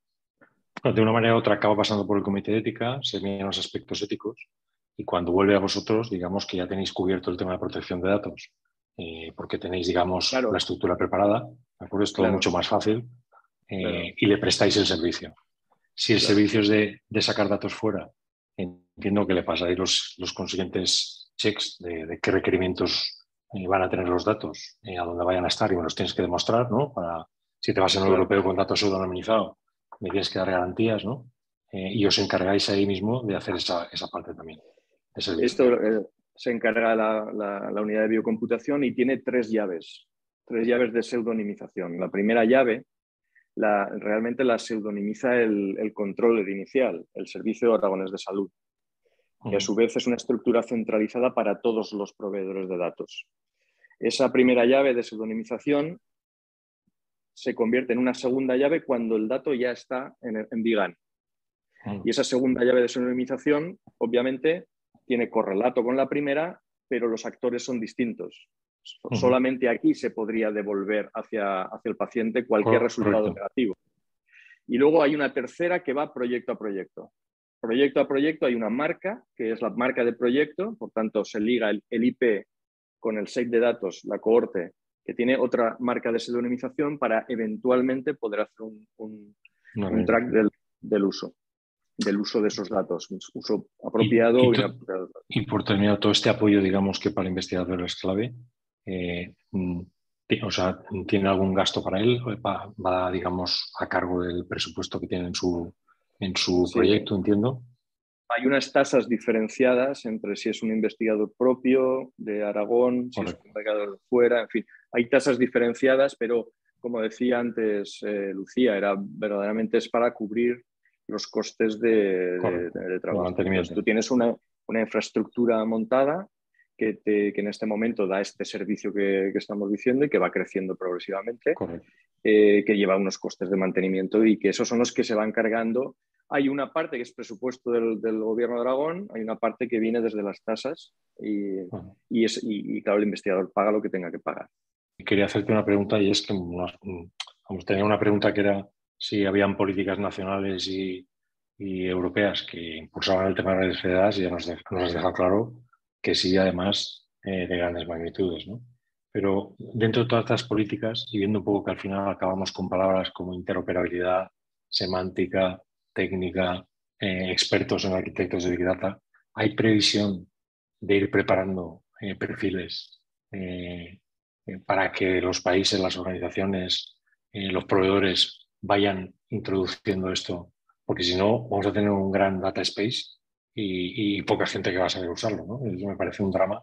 De una manera u otra acaba pasando por el comité de ética, se miran los aspectos éticos y cuando vuelve a vosotros, digamos que ya tenéis cubierto el tema de protección de datos, eh, porque tenéis, digamos, claro. la estructura preparada, ¿de acuerdo? Es todo claro. mucho más fácil eh, claro. y le prestáis el servicio. Si el claro. servicio es de, de sacar datos fuera, entiendo que le pasaréis los, los consiguientes checks de, de qué requerimientos eh, van a tener los datos, eh, a dónde vayan a estar y me los tienes que demostrar, ¿no? Para, si te vas en el claro. europeo con datos pseudonimizados, me tienes que dar garantías, ¿no? Eh, y os encargáis ahí mismo de hacer esa, esa parte también. Esto eh, se encarga la, la, la unidad de biocomputación y tiene tres llaves, tres llaves de pseudonimización. La primera llave la, realmente la pseudonimiza el, el controller inicial, el Servicio de Aragonés de Salud, que a su vez es una estructura centralizada para todos los proveedores de datos. Esa primera llave de pseudonimización se convierte en una segunda llave cuando el dato ya está en, en Vigan. Y esa segunda llave de pseudonimización, obviamente, tiene correlato con la primera, pero los actores son distintos. Uh-huh. Solamente aquí se podría devolver hacia, hacia el paciente cualquier Correcto. resultado negativo. Y luego hay una tercera que va proyecto a proyecto. Proyecto a proyecto hay una marca, que es la marca de proyecto, por tanto se liga el, el I P con el set de datos, la cohorte, que tiene otra marca de pseudonimización para eventualmente poder hacer un, un, un track del, del uso. del uso de esos datos, uso apropiado. Y, y, o inapropiado. Y por terminar, todo este apoyo, digamos que para el investigador es clave. Eh, o sea, ¿tiene algún gasto para él? ¿Va, va, digamos, a cargo del presupuesto que tiene en su, en su Sí. proyecto, entiendo? Hay unas tasas diferenciadas entre si es un investigador propio de Aragón, si Correcto. Es un investigador de fuera, en fin. Hay tasas diferenciadas, pero como decía antes eh, Lucía, era verdaderamente es para cubrir los costes de, de, de trabajo. Entonces, tú tienes una, una infraestructura montada que, te, que en este momento da este servicio que, que estamos diciendo y que va creciendo progresivamente, eh, que lleva unos costes de mantenimiento y que esos son los que se van cargando. Hay una parte que es presupuesto del, del gobierno de Aragón, hay una parte que viene desde las tasas y, uh-huh. y, es, y, y claro, el investigador paga lo que tenga que pagar. Quería hacerte una pregunta y es que vamos, tenía una pregunta que era si habían políticas nacionales y, y europeas que impulsaban el tema de las redes y ya nos, de, nos has dejado claro que sí, además eh, de grandes magnitudes, ¿no? Pero dentro de todas estas políticas y viendo un poco que al final acabamos con palabras como interoperabilidad, semántica, técnica, eh, expertos en arquitectos de Big Data, ¿hay previsión de ir preparando eh, perfiles eh, eh, para que los países, las organizaciones, eh, los proveedores vayan introduciendo esto? Porque si no, vamos a tener un gran data space y, y poca gente que va a saber usarlo, ¿no? Eso me parece un drama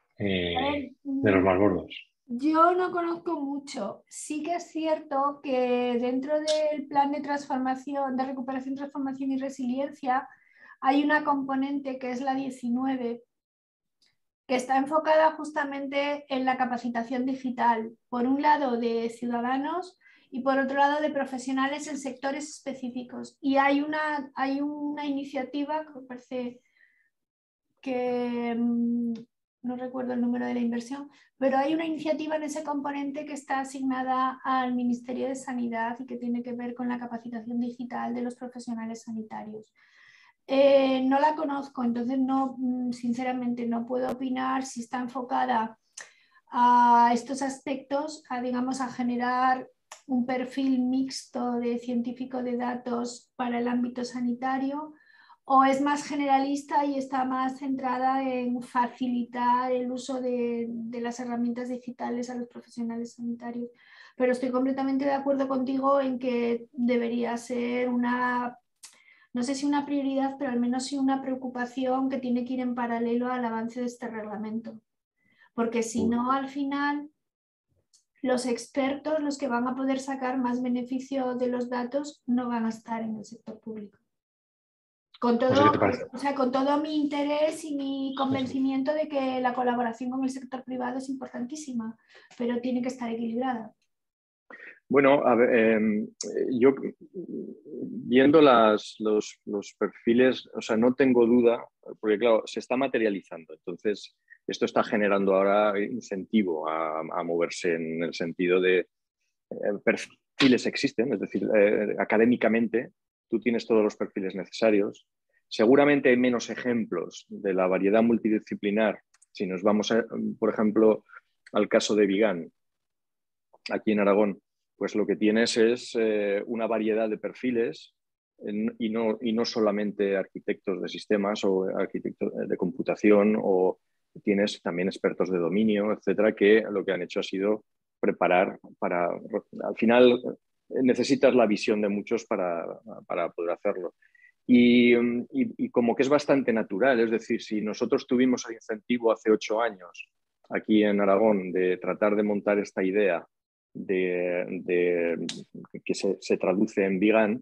eh, de los más gordos. Yo no conozco mucho. Sí que es cierto que dentro del plan de transformación, de recuperación, transformación y resiliencia, hay una componente que es la diecinueve, que está enfocada justamente en la capacitación digital, por un lado de ciudadanos y por otro lado de profesionales en sectores específicos. Y hay una, hay una iniciativa que me parece que... no recuerdo el número de la inversión, pero hay una iniciativa en ese componente que está asignada al Ministerio de Sanidad y que tiene que ver con la capacitación digital de los profesionales sanitarios. Eh, no la conozco, entonces no, sinceramente no puedo opinar si está enfocada a estos aspectos, a, digamos, a generar un perfil mixto de científico de datos para el ámbito sanitario, o es más generalista y está más centrada en facilitar el uso de, de las herramientas digitales a los profesionales sanitarios. Pero estoy completamente de acuerdo contigo en que debería ser una, no sé si una prioridad, pero al menos sí una preocupación que tiene que ir en paralelo al avance de este reglamento. Porque si no, al final, los expertos, los que van a poder sacar más beneficio de los datos, no van a estar en el sector público. Con todo, o sea, con todo mi interés y mi convencimiento de que la colaboración con el sector privado es importantísima, pero tiene que estar equilibrada. Bueno, a ver, eh, yo viendo las, los, los perfiles, o sea, no tengo duda, porque claro, se está materializando. Entonces, esto está generando ahora incentivo a, a moverse en el sentido de eh, perfiles existen, es decir, eh, académicamente tú tienes todos los perfiles necesarios. Seguramente hay menos ejemplos de la variedad multidisciplinar. Si nos vamos, a, por ejemplo, al caso de Vigan, aquí en Aragón, pues lo que tienes es eh, una variedad de perfiles en, y, no, y no solamente arquitectos de sistemas o arquitectos de computación, o tienes también expertos de dominio, etcétera, que lo que han hecho ha sido preparar para... Al final necesitas la visión de muchos para, para poder hacerlo. Y, y, y como que es bastante natural, es decir, si nosotros tuvimos el incentivo hace ocho años aquí en Aragón de tratar de montar esta idea de, de que se, se traduce en Vigan,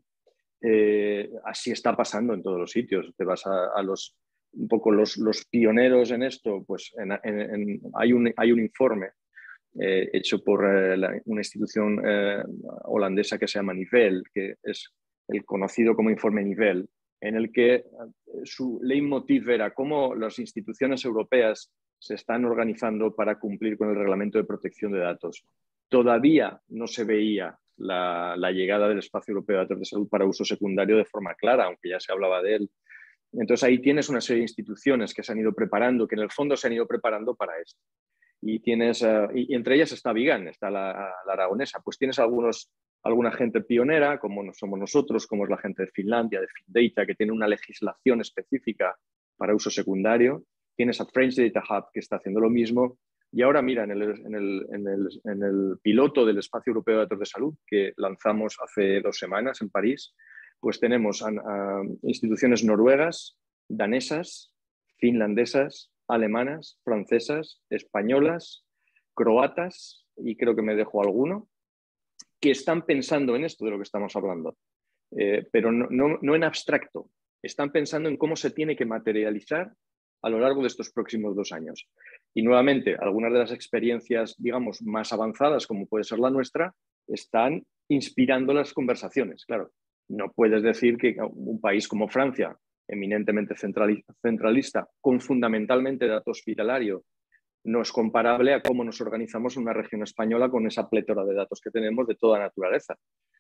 eh, así está pasando en todos los sitios. Te vas a, a los un poco los, los pioneros en esto, pues en, en, en, hay, un, hay un informe eh, hecho por eh, la, una institución eh, holandesa que se llama Nivel, que es el conocido como informe Nivel, en el que eh, su leitmotiv era cómo las instituciones europeas se están organizando para cumplir con el reglamento de protección de datos. Todavía no se veía la, la llegada del espacio europeo de datos de salud para uso secundario de forma clara, aunque ya se hablaba de él. Entonces ahí tienes una serie de instituciones que se han ido preparando, que en el fondo se han ido preparando para esto. Y tienes, uh, y, y entre ellas está Vigan, está la, la aragonesa, pues tienes algunos alguna gente pionera, como somos nosotros, como es la gente de Finlandia, de FinData, que tiene una legislación específica para uso secundario. Tienes a French Data Hub, que está haciendo lo mismo. Y ahora, mira, en el, en el, en el, en el piloto del Espacio Europeo de Datos de Salud, que lanzamos hace dos semanas en París, pues tenemos a, a instituciones noruegas, danesas, finlandesas, alemanas, francesas, españolas, croatas, y creo que me dejo alguno, que están pensando en esto de lo que estamos hablando, eh, pero no, no, no en abstracto. Están pensando en cómo se tiene que materializar a lo largo de estos próximos dos años. Y nuevamente, algunas de las experiencias, digamos, más avanzadas, como puede ser la nuestra, están inspirando las conversaciones. Claro, no puedes decir que un país como Francia, eminentemente centralista, con fundamentalmente dato hospitalario, no es comparable a cómo nos organizamos en una región española con esa plétora de datos que tenemos de toda naturaleza.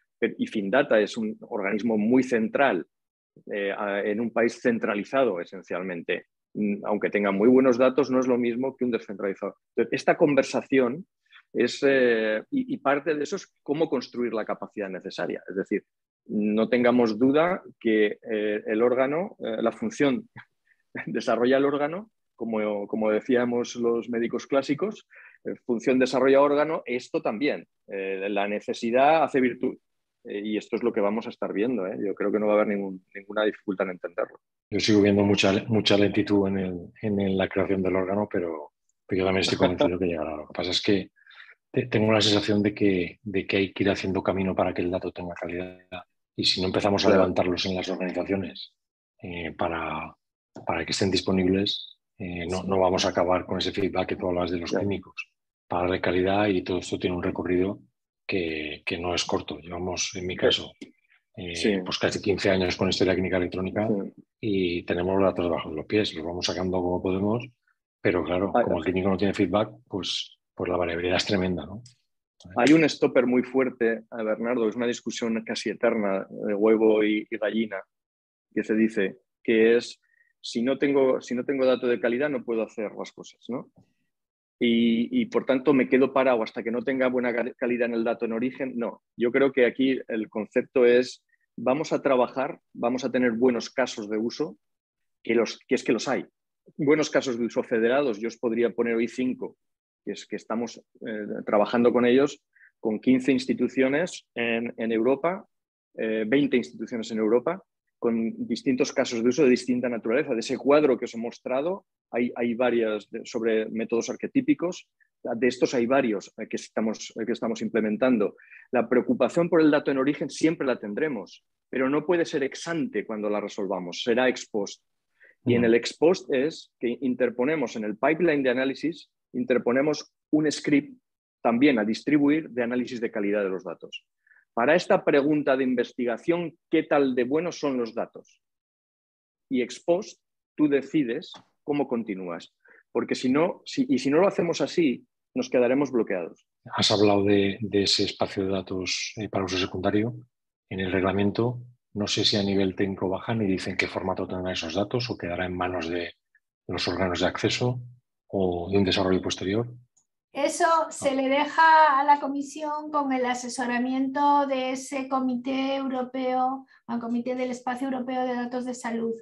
Y FinData es un organismo muy central eh, en un país centralizado, esencialmente. Aunque tenga muy buenos datos, no es lo mismo que un descentralizado. Entonces, esta conversación es, eh, y, y parte de eso es cómo construir la capacidad necesaria. Es decir, no tengamos duda que eh, el órgano, eh, la función desarrolla el órgano, como, como decíamos los médicos clásicos, eh, función desarrolla órgano, esto también. Eh, la necesidad hace virtud. Eh, y esto es lo que vamos a estar viendo. ¿eh? Yo creo que no va a haber ningún, ninguna dificultad en entenderlo. Yo sigo viendo mucha, mucha lentitud en, el, en la creación del órgano, pero, pero yo también estoy convencido que llegará. Lo que pasa es que te, tengo la sensación de que, de que hay que ir haciendo camino para que el dato tenga calidad. Y si no empezamos a Claro. levantarlos en las organizaciones eh, para, para que estén disponibles, eh, no, no vamos a acabar con ese feedback que tú hablas de los Claro. clínicos. Para darle calidad, y todo esto tiene un recorrido que, que no es corto. Llevamos, en mi caso, eh, sí. pues casi quince años con historia clínica electrónica, sí. Y tenemos los datos debajo de los pies. Los vamos sacando como podemos, pero claro, Ay, como el clínico no tiene feedback, pues, pues la variabilidad es tremenda, ¿no? Hay un stopper muy fuerte, Bernardo, es una discusión casi eterna de huevo y, y gallina, que se dice que es, si no tengo, si no tengo dato de calidad no puedo hacer las cosas, ¿no? Y, y por tanto me quedo parado hasta que no tenga buena calidad en el dato en origen. No, yo creo que aquí el concepto es, vamos a trabajar, vamos a tener buenos casos de uso, que, los, que es que los hay. Buenos casos de uso federados, yo os podría poner hoy cinco, que es que estamos eh, trabajando con ellos, con quince instituciones en, en Europa, eh, veinte instituciones en Europa, con distintos casos de uso de distinta naturaleza. De ese cuadro que os he mostrado, hay, hay varias de, sobre métodos arquetípicos. De estos hay varios que estamos, que estamos implementando. La preocupación por el dato en origen siempre la tendremos, pero no puede ser ex ante cuando la resolvamos, será ex post. Y en el ex post es que interponemos en el pipeline de análisis, interponemos un script también a distribuir de análisis de calidad de los datos. Para esta pregunta de investigación, ¿qué tal de buenos son los datos? Y ex post, tú decides cómo continúas. Porque si no, si, y si no lo hacemos así, nos quedaremos bloqueados. Has hablado de, de ese espacio de datos eh, para uso secundario. En el reglamento, no sé si a nivel técnico bajan y dicen qué formato tendrán esos datos o quedará en manos de los órganos de acceso o de un desarrollo posterior. Eso se le deja a la Comisión con el asesoramiento de ese Comité Europeo, al Comité del Espacio Europeo de Datos de Salud.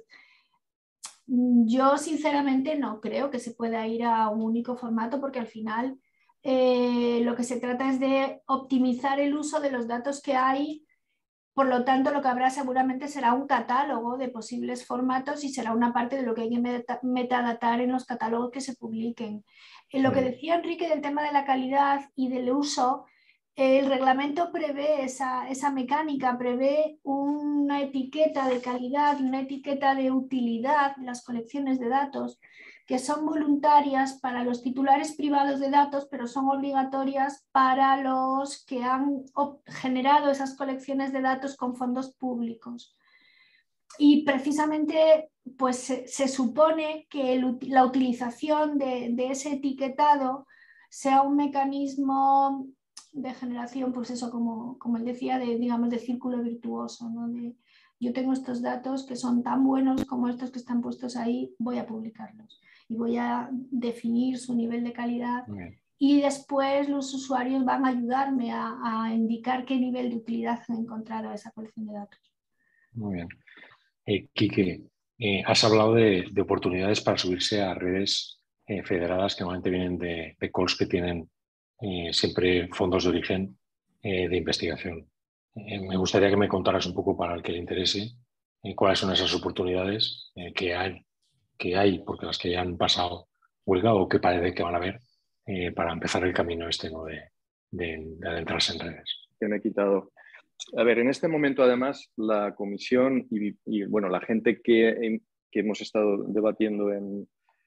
Yo sinceramente no creo que se pueda ir a un único formato porque al final eh, lo que se trata es de optimizar el uso de los datos que hay. Por lo tanto, lo que habrá seguramente será un catálogo de posibles formatos y será una parte de lo que hay que meta metadatar en los catálogos que se publiquen. En lo que decía Enrique del tema de la calidad y del uso, el reglamento prevé esa, esa mecánica, prevé una etiqueta de calidad y una etiqueta de utilidad en las colecciones de datos que son voluntarias para los titulares privados de datos, pero son obligatorias para los que han generado esas colecciones de datos con fondos públicos. Y precisamente pues, se, se supone que el, la utilización de, de ese etiquetado sea un mecanismo de generación, pues eso, como, como él decía, de, digamos, de círculo virtuoso, ¿no? De, yo tengo estos datos que son tan buenos como estos que están puestos ahí, voy a publicarlos y voy a definir su nivel de calidad y después los usuarios van a ayudarme a, a indicar qué nivel de utilidad han encontrado a esa colección de datos. Muy bien. Eh, Quique, eh, has hablado de, de oportunidades para subirse a redes eh, federadas que normalmente vienen de, de calls que tienen eh, siempre fondos de origen eh, de investigación. Eh, me gustaría que me contaras un poco, para el que le interese, eh, cuáles son esas oportunidades eh, que hay, que hay, porque las que ya han pasado huelga o que parece que van a haber, eh, para empezar el camino este, ¿no? de, de, de adentrarse en redes. Que me he quitado. A ver, en este momento además la comisión y, y bueno, la gente que, que hemos estado debatiendo en,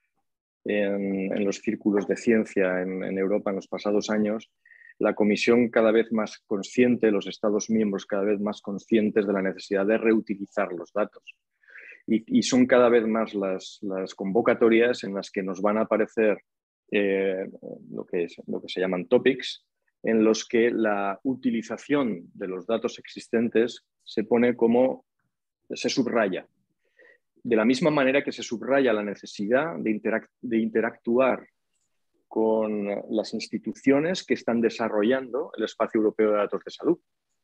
en, en los círculos de ciencia en, en Europa en los pasados años, la comisión cada vez más consciente, los Estados miembros cada vez más conscientes de la necesidad de reutilizar los datos. Y, y son cada vez más las, las convocatorias en las que nos van a aparecer eh, lo, que es, lo que se llaman topics, en los que la utilización de los datos existentes se pone como, se subraya. De la misma manera que se subraya la necesidad de, interact, de interactuar con las instituciones que están desarrollando el espacio europeo de datos de salud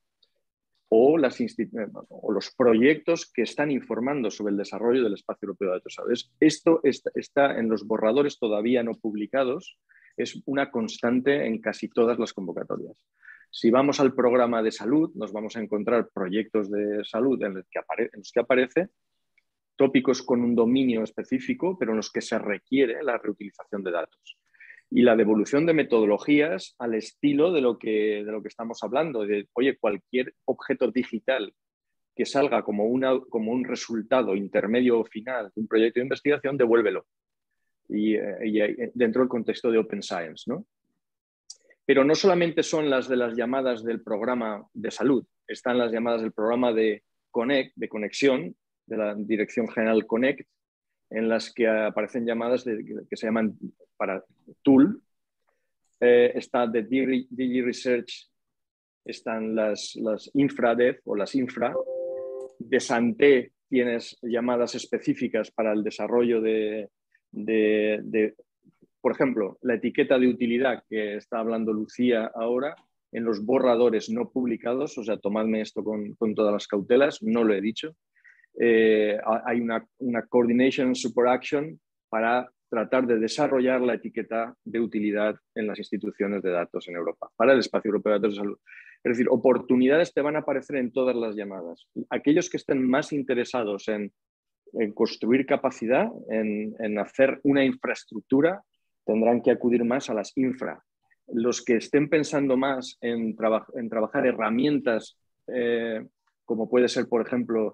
o, las o los proyectos que están informando sobre el desarrollo del espacio europeo de datos de salud. Esto está, está en los borradores todavía no publicados, es una constante en casi todas las convocatorias. Si vamos al programa de salud, nos vamos a encontrar proyectos de salud en los que, apare en los que aparece tópicos con un dominio específico, pero en los que se requiere la reutilización de datos. Y la devolución de metodologías al estilo de lo que, de lo que estamos hablando, de, oye, cualquier objeto digital que salga como, una, como un resultado intermedio o final de un proyecto de investigación, devuélvelo. Y, y dentro del contexto de Open Science, ¿no? Pero no solamente son las de las llamadas del programa de salud, están las llamadas del programa de Connect, de conexión, de la Dirección General Connect, en las que aparecen llamadas de, que se llaman para tool. Eh, está de Digi Research, están las, las InfraDev o las infra. De Santé tienes llamadas específicas para el desarrollo de, de, de, por ejemplo, la etiqueta de utilidad que está hablando Lucía ahora, en los borradores no publicados, o sea, tomadme esto con, con todas las cautelas, no lo he dicho. Eh, hay una, una Coordination Support Action para tratar de desarrollar la etiqueta de utilidad en las instituciones de datos en Europa, para el espacio europeo de datos de salud. Es decir, oportunidades te van a aparecer en todas las llamadas. Aquellos que estén más interesados en, en construir capacidad, en, en hacer una infraestructura, tendrán que acudir más a las infra. Los que estén pensando más en, traba, en trabajar herramientas, eh, como puede ser, por ejemplo,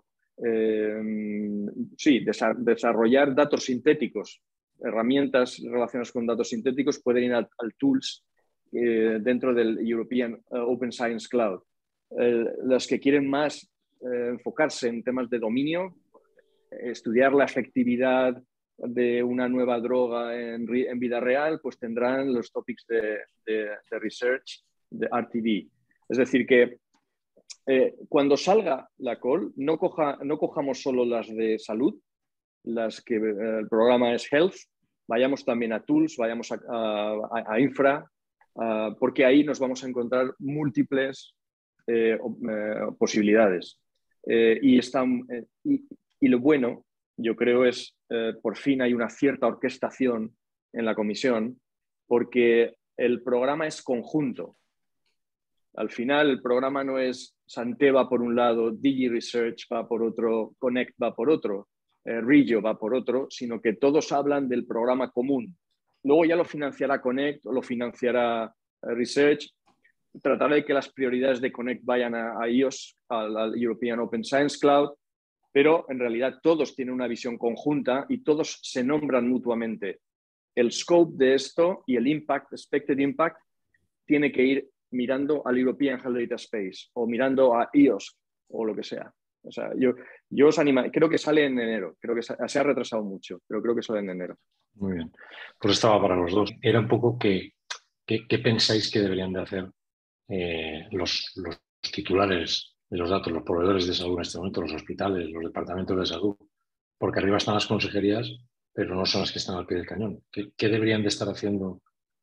Eh, sí, desa desarrollar datos sintéticos, herramientas relacionadas con datos sintéticos, pueden ir al, al Tools eh, dentro del European uh, Open Science Cloud. Eh, las que quieren más eh, enfocarse en temas de dominio, estudiar la efectividad de una nueva droga en, en vida real, pues tendrán los topics de, de, de research de R T D. Es decir, que Eh, cuando salga la call, no, coja, no cojamos solo las de salud, las que eh, el programa es Health, vayamos también a Tools, vayamos a, a, a Infra, uh, porque ahí nos vamos a encontrar múltiples eh, eh, posibilidades. Eh, y, están, eh, y, y lo bueno, yo creo, es eh, por fin hay una cierta orquestación en la comisión, porque el programa es conjunto. Al final, el programa no es Santé va por un lado, Digi Research va por otro, Connect va por otro, eh, Regio va por otro, sino que todos hablan del programa común. Luego ya lo financiará Connect o lo financiará eh, Research. Tratará de que las prioridades de Connect vayan a, a I O S, al, al European Open Science Cloud, pero en realidad todos tienen una visión conjunta y todos se nombran mutuamente. El scope de esto y el impact, expected impact, tiene que ir mirando al European Health Data Space o mirando a I O S o lo que sea. O sea, yo, yo os animo, creo que sale en enero, creo que se, se ha retrasado mucho, pero creo que sale en enero. Muy bien, pues estaba para los dos. Era un poco que, que, que pensáis que deberían de hacer eh, los, los titulares de los datos, los proveedores de salud en este momento, los hospitales, los departamentos de salud, porque arriba están las consejerías, pero no son las que están al pie del cañón. ¿Qué, qué deberían de estar haciendo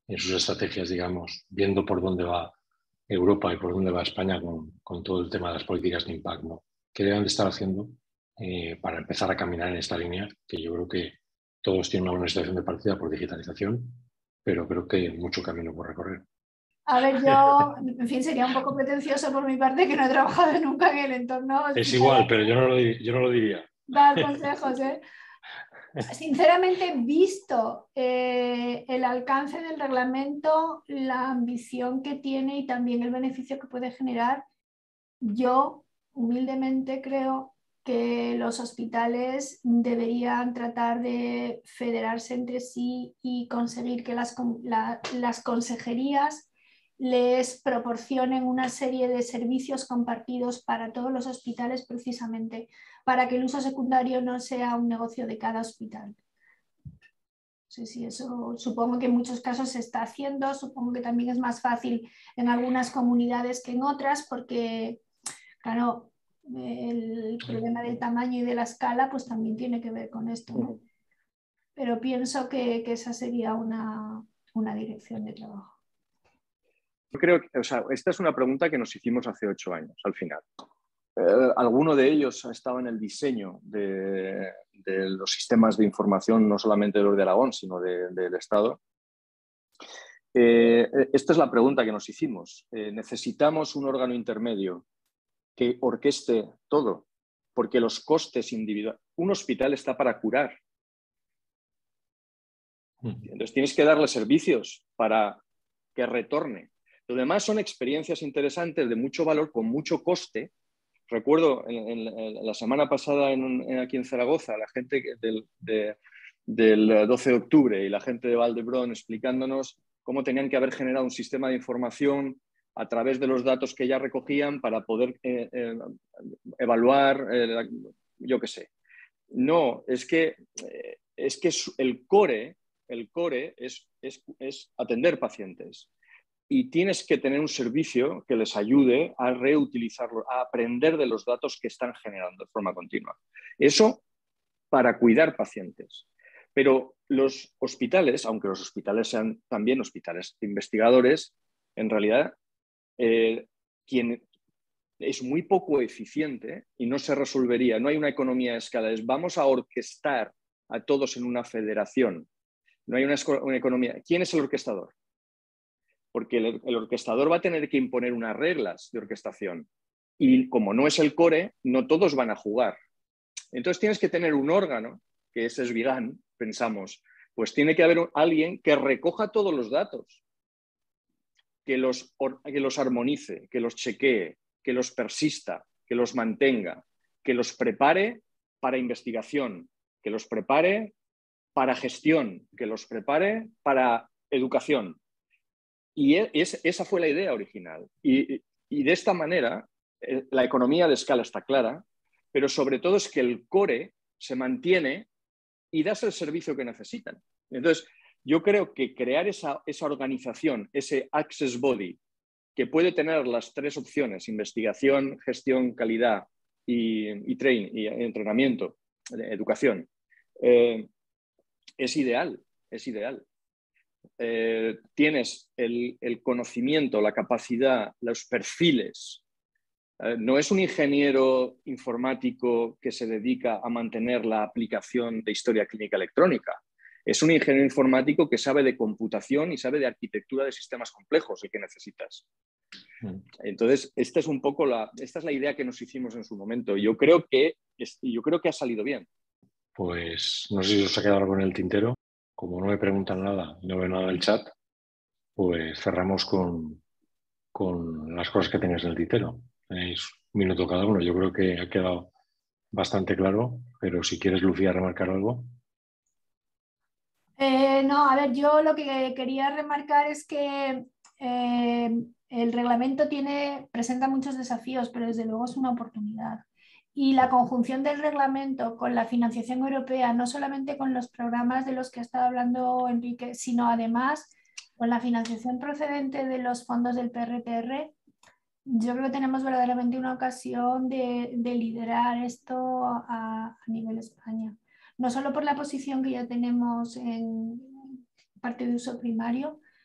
en sus estrategias, digamos, viendo por dónde va Europa y por dónde va España con, con todo el tema de las políticas de impacto, ¿no? ¿Qué deben de estar haciendo eh, para empezar a caminar en esta línea? Que yo creo que todos tienen una buena situación de partida por digitalización, pero creo que hay mucho camino por recorrer. A ver, yo, en fin, sería un poco pretencioso por mi parte que no he trabajado nunca en el entorno. Es igual, pero yo no lo, yo no lo diría. Dar consejos, ¿eh? Sinceramente, visto eh, el alcance del reglamento, la ambición que tiene y también el beneficio que puede generar, yo humildemente creo que los hospitales deberían tratar de federarse entre sí y conseguir que las, la, las consejerías les proporcionen una serie de servicios compartidos para todos los hospitales, precisamente para que el uso secundario no sea un negocio de cada hospital. Sí, sí, eso supongo que en muchos casos se está haciendo, supongo que también es más fácil en algunas comunidades que en otras, porque, claro, el problema del tamaño y de la escala pues también tiene que ver con esto, ¿no? Pero pienso que, que esa sería una, una dirección de trabajo. Yo creo que, o sea, esta es una pregunta que nos hicimos hace ocho años, al final. Eh, alguno de ellos ha estado en el diseño de, de los sistemas de información, no solamente de los de Aragón, sino de, del Estado. Eh, esta es la pregunta que nos hicimos. Eh, ¿Necesitamos un órgano intermedio que orqueste todo? Porque los costes individuales... Un hospital está para curar. Entonces tienes que darle servicios para que retorne. Lo demás son experiencias interesantes de mucho valor, con mucho coste. Recuerdo en, en, en la semana pasada en, en, aquí en Zaragoza, la gente del, de, del doce de octubre y la gente de Valdebrón explicándonos cómo tenían que haber generado un sistema de información a través de los datos que ya recogían para poder eh, eh, evaluar, eh, yo qué sé. No, es que, eh, es que el core, el core es, es, es atender pacientes. Y tienes que tener un servicio que les ayude a reutilizarlo, a aprender de los datos que están generando de forma continua. Eso para cuidar pacientes. Pero los hospitales, aunque los hospitales sean también hospitales investigadores, en realidad eh, quien es muy poco eficiente y no se resolvería, no hay una economía de escala, es vamos a orquestar a todos en una federación. No hay una, una economía. ¿Quién es el orquestador? Porque el, el orquestador va a tener que imponer unas reglas de orquestación. Y como no es el core, no todos van a jugar. Entonces tienes que tener un órgano, que es Esvigan, pensamos, pues tiene que haber un, alguien que recoja todos los datos, que los, que los armonice, que los chequee, que los persista, que los mantenga, que los prepare para investigación, que los prepare para gestión, que los prepare para educación. Y es, esa fue la idea original. Y, y de esta manera, eh, la economía de escala está clara, pero sobre todo es que el core se mantiene y das el servicio que necesitan. Entonces, yo creo que crear esa, esa organización, ese access body, que puede tener las tres opciones, investigación, gestión, calidad y, y training, y entrenamiento, educación, eh, es ideal, es ideal. Eh, tienes el, el conocimiento, la capacidad, los perfiles. Eh, no es un ingeniero informático que se dedica a mantener la aplicación de historia clínica electrónica. Es un ingeniero informático que sabe de computación y sabe de arquitectura de sistemas complejos, el que necesitas. Entonces, esta es un poco la, esta es la idea que nos hicimos en su momento. Yo creo que, yo creo que ha salido bien. Pues no sé si os ha quedado algo en el tintero. Como no me preguntan nada, no veo nada en el chat, pues cerramos con, con las cosas que tenéis en el tintero. Tenéis un minuto cada uno. Yo creo que ha quedado bastante claro, pero si quieres, Lucía, remarcar algo. Eh, no, a ver, yo lo que quería remarcar es que eh, el reglamento tiene, presenta muchos desafíos, pero desde luego es una oportunidad. Y la conjunción del reglamento con la financiación europea, no solamente con los programas de los que ha estado hablando Enrique, sino además con la financiación procedente de los fondos del P R T R, yo creo que tenemos verdaderamente una ocasión de, de liderar esto a, a nivel España. No solo por la posición que ya tenemos en parte de uso primario,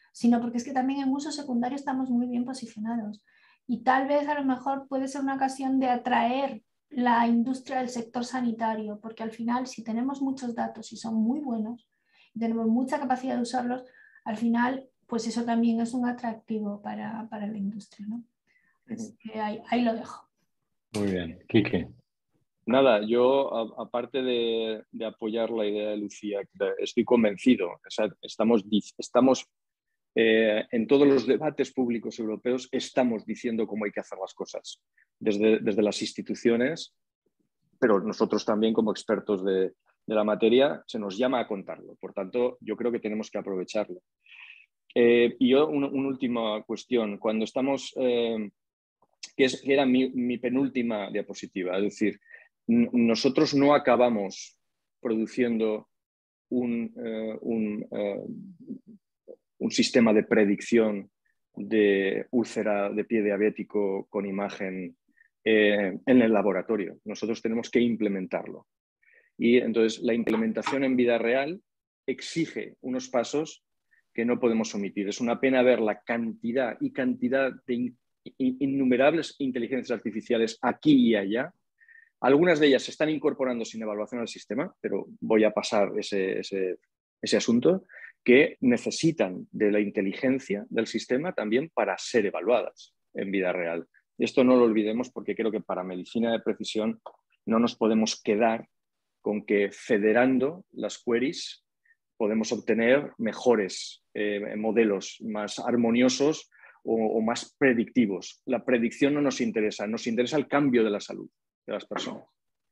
sino porque es que también en uso secundario estamos muy bien posicionados. Y tal vez a lo mejor puede ser una ocasión de atraer la industria del sector sanitario, porque al final si tenemos muchos datos y son muy buenos, y tenemos mucha capacidad de usarlos, al final pues eso también es un atractivo para, para la industria, ¿no? Así que ahí, ahí lo dejo. Muy bien. Quique. Nada, yo a, aparte de, de apoyar la idea de Lucía, estoy convencido, o sea, estamos, estamos eh, en todos los debates públicos europeos estamos diciendo cómo hay que hacer las cosas, desde, desde las instituciones, pero nosotros también como expertos de, de la materia se nos llama a contarlo, por tanto yo creo que tenemos que aprovecharlo. Eh, y yo una, una última cuestión, cuando estamos, eh, que, es, que era mi, mi penúltima diapositiva, es decir, nosotros no acabamos produciendo un, uh, un, uh, un sistema de predicción de úlcera de pie diabético con imagen eh, en el laboratorio. Nosotros tenemos que implementarlo. Y entonces la implementación en vida real exige unos pasos que no podemos omitir. Es una pena ver la cantidad y cantidad de in, in, innumerables inteligencias artificiales aquí y allá. Algunas de ellas se están incorporando sin evaluación al sistema, pero voy a pasar ese, ese, ese asunto, que necesitan de la inteligencia del sistema también para ser evaluadas en vida real. Y esto no lo olvidemos porque creo que para medicina de precisión no nos podemos quedar con que federando las queries podemos obtener mejores eh, modelos más armoniosos o, o más predictivos. La predicción no nos interesa, nos interesa el cambio de la salud de las personas.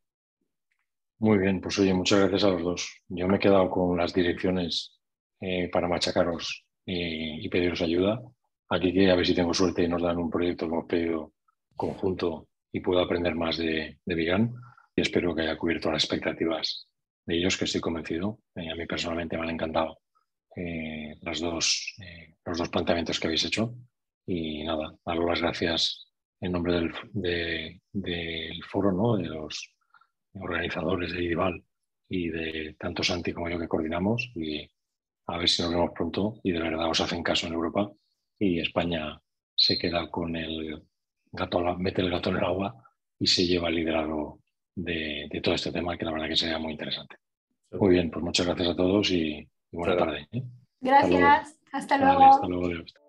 Muy bien, pues oye, muchas gracias a los dos. Yo me he quedado con las direcciones eh, para machacaros y, y pediros ayuda. Aquí que a ver si tengo suerte y nos dan un proyecto que hemos pedido conjunto y puedo aprender más de, de Vigan, y espero que haya cubierto las expectativas de ellos, que estoy convencido. Eh, a mí personalmente me han encantado eh, las dos, eh, los dos planteamientos que habéis hecho. Y nada, daros las gracias en nombre del, de, del foro, ¿no? De los organizadores de IDIVAL y de tanto Santi como yo que coordinamos, y a ver si nos vemos pronto y de verdad os hacen caso en Europa y España se queda con el gato, mete el gato en el agua y se lleva el liderazgo de, de todo este tema, que la verdad que sería muy interesante. Muy bien, pues muchas gracias a todos y, y buena tarde. ¿eh? Gracias, hasta luego. Vale, hasta luego.